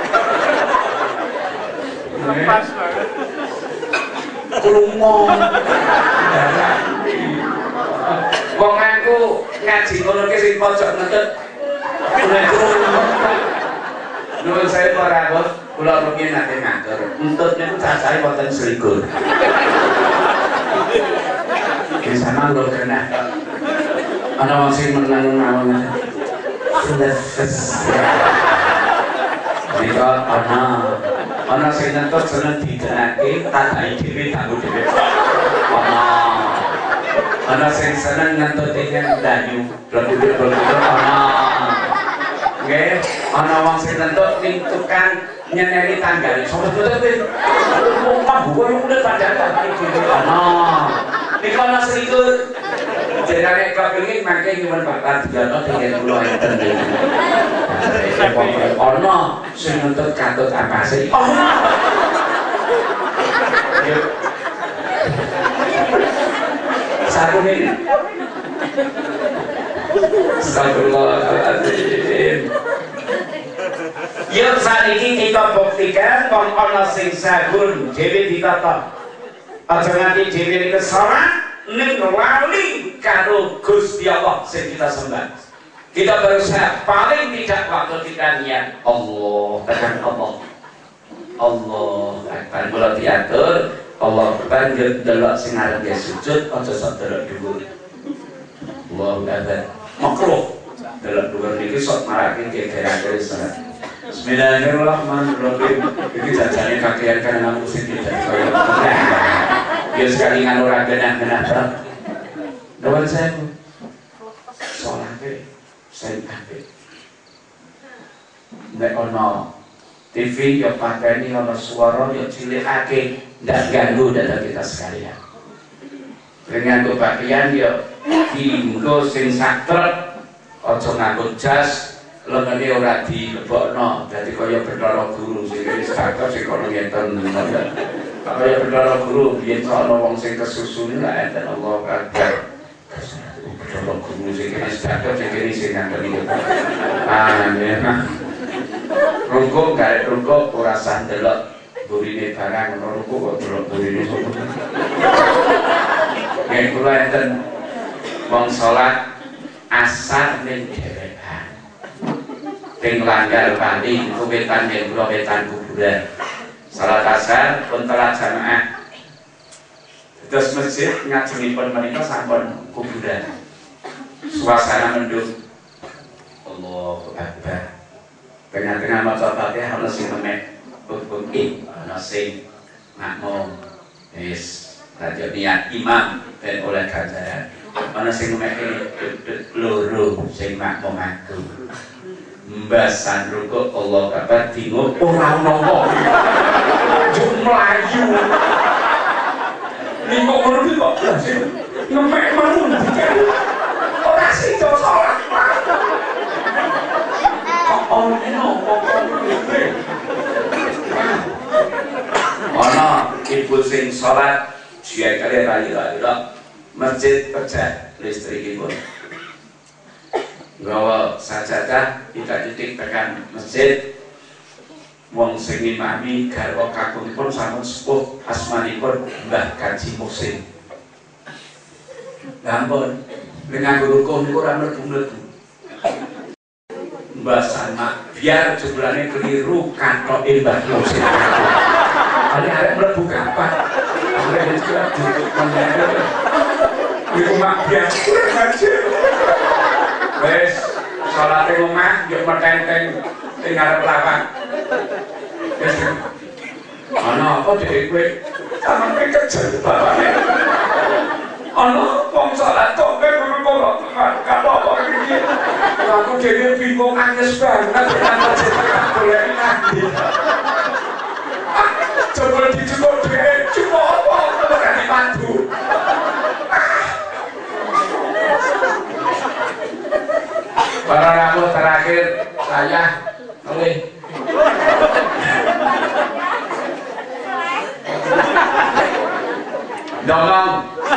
krungu wong aku ngaji ngono ki sing pojok ngentut nek krungu nuwun saya para bos kula rumiyin nate ngatur entut niku cacahe wonten selikur di sana lho kena ana wong sing menang mawon selesai nika ana ana sing entut seneng didenake tadai dhewe kanggo dhewe ana ana sing seneng ngentut ing banyu blebur-blebur ana nggih ana wong sing entut ning tukang nyeneni tanggal sopo betul wong pambuh yo udah padahal iki ana nek ana selikur jenenge kepengin mangke nyuwun bapak dijono dengan kula enten iki ana sing entut katut apase ana sakune Astagfirullahaladzim. Yuk saniki kita buktikan wong ana sing sagun dhewe ditata. Aja nganti dhewe kesorak ning wali karo Gusti Allah sing kita sembah. Kita berusaha paling tidak waktu kita niat Allah tekan Allah. Allah akan kula diatur Allah banjur delok sing arep sujud aja sok delok dhuwur. Allahu akbar. Makruh delok dhuwur niki sok marake geger-geger salat. Bismillahirrahmanirrahim. Iki jajane kakean kan anak musik tidak kaya. Ya sekali nganu ora genah-genah ta. Nuwun sewu. Salate sing apik. Nek ana T V ya pateni ana swara ya cilikake ndak ganggu dada kita sekalian. Dengan kebahagiaan ya dienggo sing satrep aja nganggo jas lengene ora dilebokno dadi kaya Bathara Guru sing wis cakep sing kono ngeten kaya Bathara Guru yen ana wong sing kesusu lha enten Allah Akbar Bathara Guru sing wis cakep sing kene sing ngeten iki amin rukuk gawe rukuk ora sah delok burine barang ono rukuk kok delok burine sopo nek kula enten wong salat asar ning dhewean ping langgar pandi kuwetan yen kula wetan kuburan salat asar pun telat jamaah terus masjid ngajengipun menika sampun kuburan suasana mendung Allahu Akbar tengah-tengah maca Fatihah ana sing memek buk-buki ana sing makmum wis radio niat imam ben oleh ganjaran ana sing memek loro sing makmum aku mbasan rukuk Allah Akbar bingung ora ono wong yo mlayu ning kok ngono iki kok ngemek makmum ora sida salat oh no ana ibu sing salat dia kali rayu-rayu masjid pecah listrikipun gawa sajadah tidak titik tekan masjid wong sing imami garwa kakungipun sampun sepuh asmanipun Mbah Kaji Muhsin gampun dengan rukun niku ora mlebu-mlebu Mbah Sama biar jumlahnya keliru katoke Mbah Muhsin ada arek mlebu kapan arek wis kira duduk meneh iku mak biar wis salate omah yo metenteng ing ngarep lawang wis ana apa dhek kowe sampe kejer bapake ana wong salat kok ngono kok apa iki aku dhewe bingung anyes banget nang cetak golek nanti coba dicukup dhewe cukup apa ora dipandu para ramu terakhir saya oleh Domong.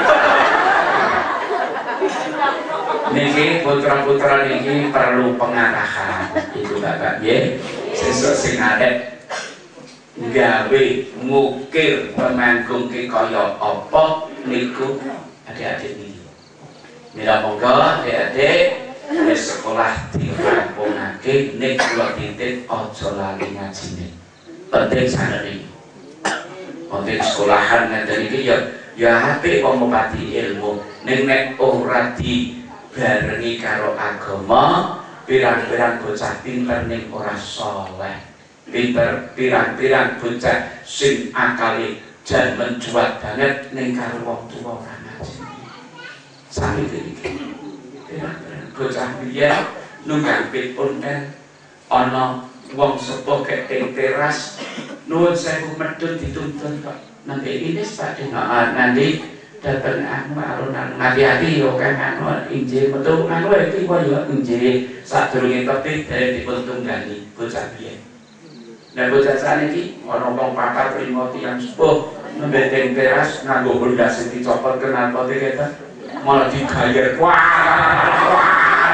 Niki putra-putra niki perlu pengarahan. Itu Bapak nggih. Sesuk sing arep gawe ngukir pemanggung ki kaya apa niku adik-adik niki. Mila monggo adik-adik wis sekolah dirampungake nek kula titip aja lali ngajine. Penting saniki. Penting sekolahan ngeten iki ya ya apik wong mepati ilmu. Ning nek ora dibarengi karo agama, pirang-pirang bocah pinter ning ora saleh. Pinter pirang-pirang bocah sing akale jan mencuat banget ning karo wong tuwa ora ngaji. Saniki iki. Bocah biyen nunggang pipun kan ana wong sepuh kek teng teras nuwun sewu medhun dituntun Pak nanti ini Pak nanti dateng anu alun-alun hati-hati yo kan anu injih metu anu iki kok yo injih sadurunge tepi dhewe dipun tunggangi bocah biyen. Nah bocah saniki ana wong papat lima tiyang sepuh nembe teng teras nganggo honda sing dicopot kenal pote keta malah digayer wah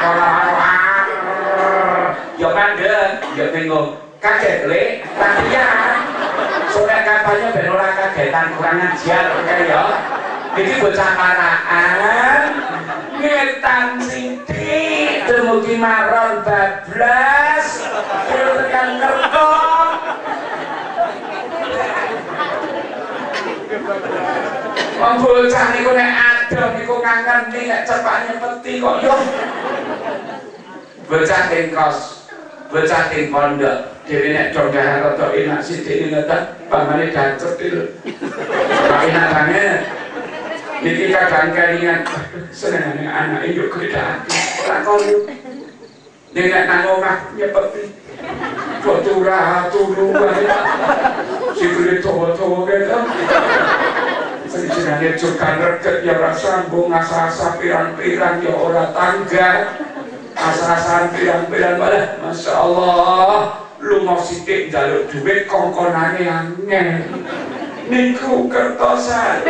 yo mandek yo tengok kaget le latihan sore kampanye ben ora kagetan kurang ajar kaya iki bocah paraan ngetan sithik dumugi maron bablas tekan ngerto wong bocah niku nek adem niku kangen nek cepak nyepeti kok yo bocah tengkos bocah ting pondok dhewe nek dongah rada enak sithik ngeten pamane dacet lho. Enak banget. Niki kadang kelingan senengane anake yo gedhake. Ora kono. Nek nang omah nyepeti. Kok ora turu wae. Sikile towo-towo ngeten. Sing jenenge jokan reget ya ora sambung asa-asa pirang-pirang ya ora tangga. Asa-asan pirang-pirang malah Masya Allah lu mau sidik jaluk duit kongkonane angin niku kertosan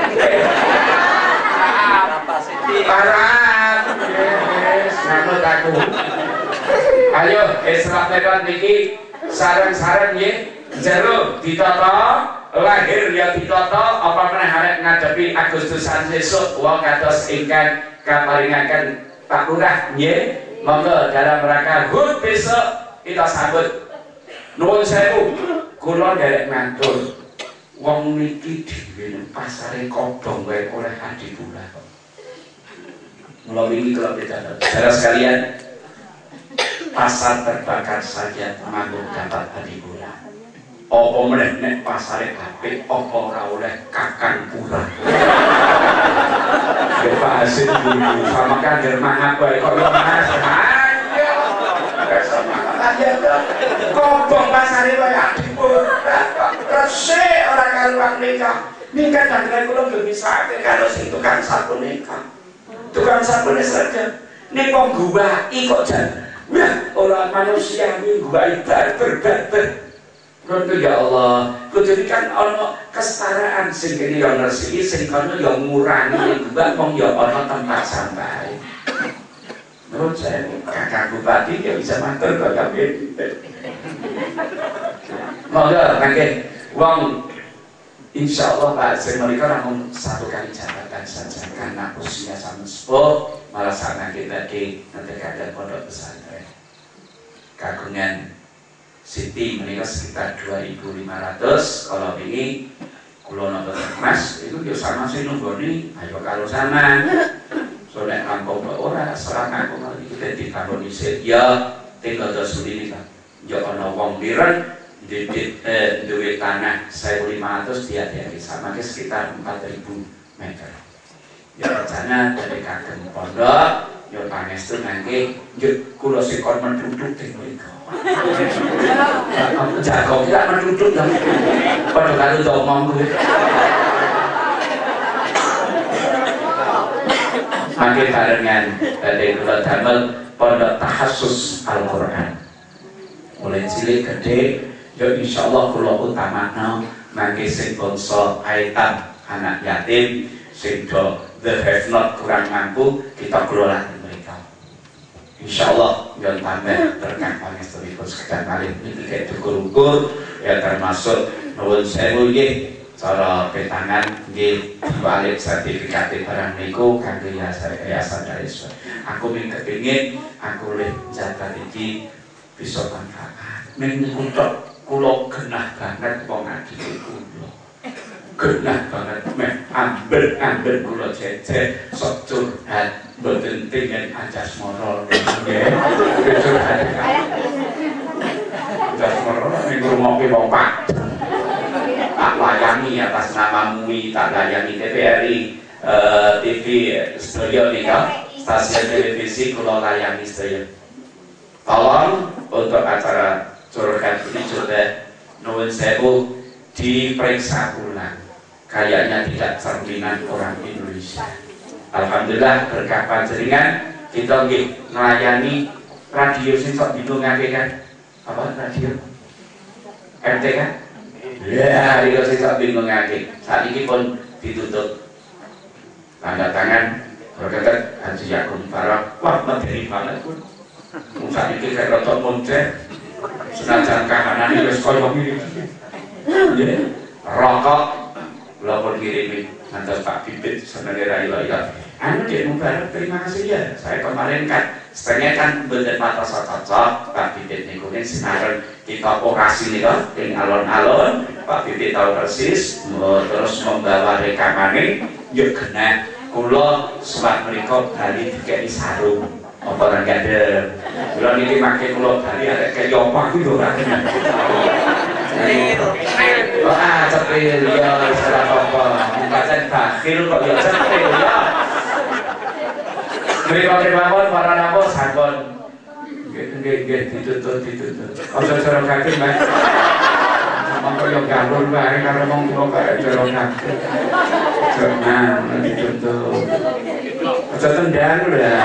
parah yes nganut aku ayo esrap leban niki sarang-sarang ye jero ditata lahir ya ditata apa meneh arep ngadepi Agustusan sesuk wong kados ingkang kaparingaken Pak Lurah nggih. Monggo dalam rangka hut besok kita sambut nuwun sewu kula nderek matur wong niki dhewe pasare kodhong wae oleh adi kula kok mula wingi kula beda saudara sekalian pasar terbakar saja manggung dapat adi kula apa meneh nek pasare apik apa ora oleh kakang pura ya Pak Hasim dulu sama kader mangat wae kok yo mas ayo ayo kobong pasare wae adipun resik ora karuan nikah nikah dangan kula nggih misake karo sing tukang sapu nikah tukang sapu serga nek kok guwaki kok jan wah ora manusiawi guwaki barber-barber Kudu ya Allah, kudu kan ono kesetaraan sing kene yo ngresiki sing kono yo ngurangi gua wong yo ono tempat sampai. Menurut saya kakak bupati ya bisa matur kok kabeh. Monggo mangke wong insyaallah Pak sing menika namung satu kali jabatan saja karena usia sampun sepuh malah sana kita di nanti ada pondok pesantren. Kagungan Siti menikah sekitar dua ribu lima ratus kalau ini kulo nonton mas itu dia sama saya nunggu nih ayo kalau sama soalnya kampung orang serang aku kali kita di kampung di ya tinggal dosu ini kan jangan nawang biran di eh, duit tanah saya lima ratus dia dia sama ke sekitar empat ribu meter ya rencana dari kakek pondok ya panes tuh nanti yuk kulo sikon menduduk tinggal jago tidak menduduk kan pada kali domong makin barengan dari kula damel pondok tahassus Al-Quran mulai cilik gede ya insyaallah kula utamakno mangke sing bangsa aitam anak yatim sing do the have not kurang mampu kita kelola mereka. Insyaallah yang tambah berkah pangestunipun sekedar malih niki kayak ukur-ukur ya termasuk nuwun sewu nggih cara petangan nggih balik sertifikat barang niku kangge yayasan Daiswa. Aku min kepengin aku oleh jaga iki bisa manfaat. Ning niku tok kula genah banget wong ngaji kula. Genah banget meh amber-amber kula jejer sok curhat mboten pengen ajas moral nggih. Curhat. Ajas moral ning rumoke wong Pak. Tak layani atas nama M U I, tak layani T V R I, uh, T V studio nika, stasiun televisi kula layani sedaya. Tolong untuk acara curhat ini juga nuwun sewu diperiksa ulang. Kayaknya tidak cerminan orang Indonesia. Alhamdulillah berkah panjenengan kita nggih melayani radio sing sok bingungake kan. Apa radio? M T kan? Ya, radio sing sok bingungake. Saat ini pun ditutup. Tanda tangan berkata Haji Yakub Farah. Wah, materi banget pun. Saat ini kayak rotok muncul. Senajan kahanan ini wis koyo ngene. Rokok kula pun kirimi ngantos Pak Bibit senenge ra ila-ila. Anu Dek Mubarak, terima kasih ya. Saya kemarin kan setengah kan bener mata cocok Pak Bibit niku ning sinaren kita operasi nih kan ing alon-alon. Pak Bibit tahu persis terus membawa rekamane yo kena kula suwak mriku bali dikeki sarung. Apa ora gade. Kula niki make kula bali arek kaya apa kuwi lho ora kena. Ah, cepil ya salah apa. Bukan bakhil kok ya cepil ya. Terima kasih para namo sampun. Nggih nggih ditutur ditutur. Aja cara kaki Mas. Monggo yo gabung bae karo wong tuwa kaya cara kaki. Jangan ditutur. Aja tendang lho ya.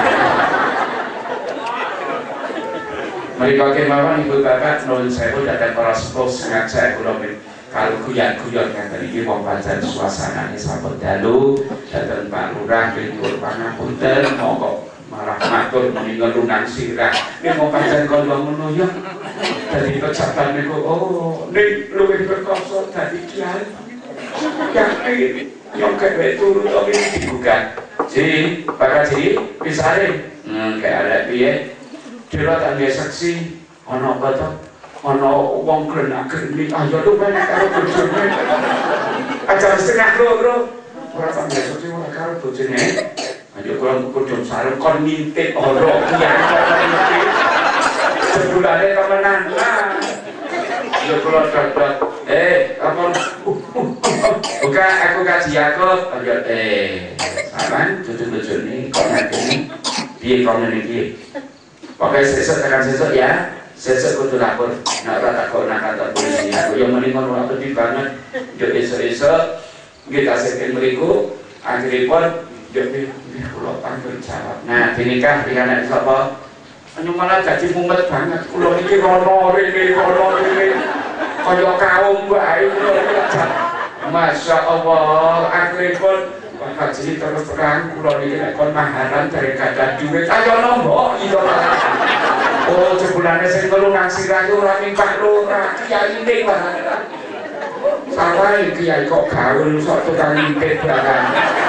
Mereka kemauan ibu bapak nuwun sewu datang para sepuh sangat saya kula kalau guyon-guyon kata iki wong pancen suasanane sampun dalu datang Pak Lurah nyuwun pangapunten monggo marah matur menika lunang sirah nek wong pancen kaya ngono ya dadi pejabat niku oh nek luwih berkoso dadi kiai yakin yang kayak turu to iki dibuka ji Pak Haji pisare hmm kayak ada piye kira tak dia saksi ana apa to ana wong klenak-klenik ayo lu banyak karo bojone acara setengah loro ora tak dia saksi ora karo bojone ayo kula kudu sareng kon ngintip ora kiai ngintip sebulane temenan lah yo kula dodot eh apa bukan aku kaji aku ayo eh sampean cucu-cucune kok ngene piye komuniti. Oke, sesuk tekan sesuk ya. Sesuk kudu lapor. Nek ora tak kok nang kantor polisi. Aku yo muni ngono waktu banget. Yo esuk-esuk nggih tasihken mriku akhiripun yo kula tanggung jawab. Nah, dinikah dengan anak sapa? Anu malah dadi mumet banget. Kula niki rono rene rono rene. Kaya kaum wae kula. Masya Allah, akhiripun Pak Haji terus terang kula niki nek kon maharan dari kada duit ayo nombok iki oh jebulane sing ngelunang sirah yo ora mingpah lora kiai ning barang salah kiai kok gaul sok tukang ngintip barang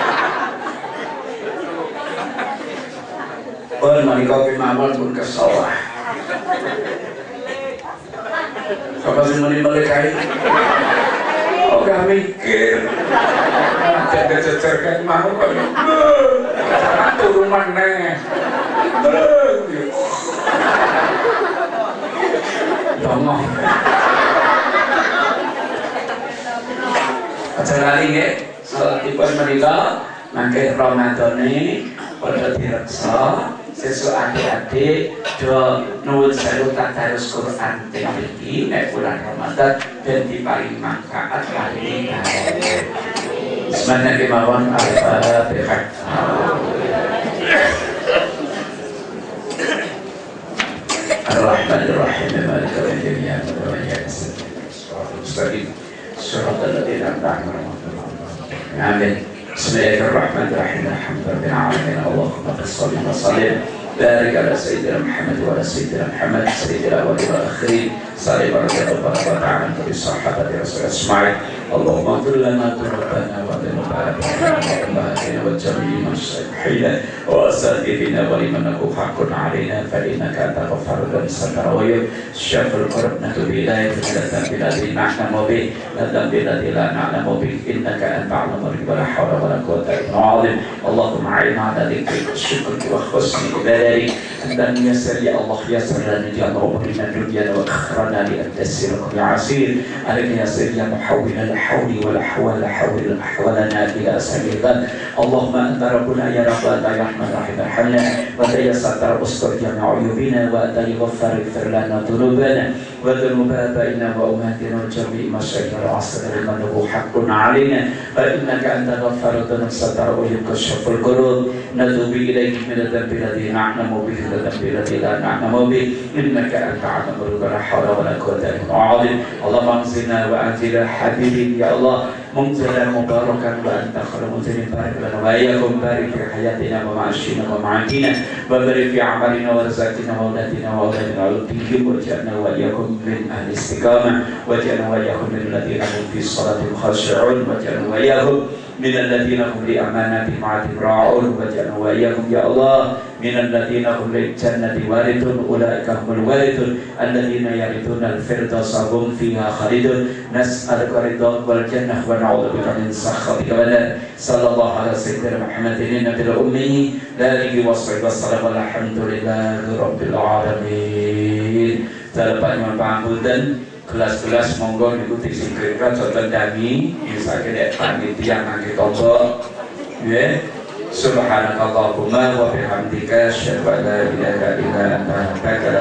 pun menika pimawon pun kesawah sapa sing muni melekai ora mikir jaga jejerkan mau kok turun maneh dongong aja lali nggih salatipun menika mangke Ramadane padha direksa sesuk adik-adik do nuwun sewu tadarus Quran teng mriki nek bulan Ramadan ben diparingi manfaat paringi barokah. Bismillah kemawon al-Fatihah. Ar-Rahmanir-Rahim maliki yaumiddin ya Rabbal alamin. Amin. Bismillahirrahmanirrahim. Alhamdulillahirabbil alamin. Allahumma shalli wa sallim barik ala sayyidina Muhammad wa ala sayyidina Muhammad sayyidina wa akhirin. Sallallahu alaihi wa sallam bi sahabati Rasul Ismail. Allahumma ighfir lana dhunubana wa dhunubana wa jami'i masyaykhina wa asatidina wa liman lahu haqqun alaina fa innaka anta ghaffarur rahim. Syaful qurb natubi ilaika bi ladzi nahnu bi ladzi ladzi la na'lamu bi innaka anta alamul wa la hawla wa la quwwata illa billah. Allahumma a'inna ala dzikrika wa syukrika wa husni ibadatik. Dan yassir ya Allah yassir lana ya Allah bina dunya wa akhrana li at-taysir wa asir. Alaka yassir ya muhawwil al-hawli wa la hawla la hawla ahwalana ila sabilillah. Allahumma anta rabbuna ya rabbana ya rahman rahim arhamna wa ya sattar ustur jami'a uyubina wa anta ghaffar ighfir lana dhunubana wa dhunuba baina wa ummatina wa jami'i masyayikhil asr liman lahu haqqun alaina fa innaka anta ghaffarud dhunub sattar uyub kashful qulub natubu ilayka min adh-dhanbi alladhi na'lamu bihi الذنب الذي لا نعلم به إنك أنت علام الغيوب لا حول ولا قوة إلا بالله. اللهم انزلنا وأنزل حبيبي يا الله منزلا مباركا وأنت خير منزل بارك لنا وإياكم بارك في حياتنا ومعاشنا ومعادنا وبارك في أعمالنا ورزقنا وأولادنا وأولادنا وأولادنا واجعلنا وإياكم من أهل الاستقامة واجعلنا وإياكم من الذين هم في الصلاة خاشعون واجعلنا وإياكم من الذين هم لأماناتهم عهدهم راعون واجعلنا وإياكم يا الله من الذين هم للجنة واردون أولئك هم الوارثون الذين يرثون الفردوس هم فيها خالدون. نسألك رضاك والجنة ونعوذ بك من سخطك والنار. صلى الله على سيدنا محمد النبي الأمي آله وصحبه وسلم والحمد لله رب العالمين. Terlepas pangapunten kelas-kelas monggo ngikuti singkirkan contoh dami misalnya panitia ngangge tombol ya. Subhanakallahumma wa bihamdika asyhadu an la ilaha illa anta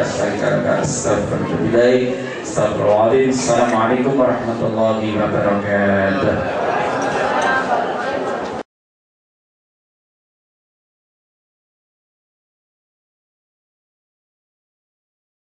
astaghfiruka wa atubu ilaik. Assalamualaikum warahmatullahi wabarakatuh.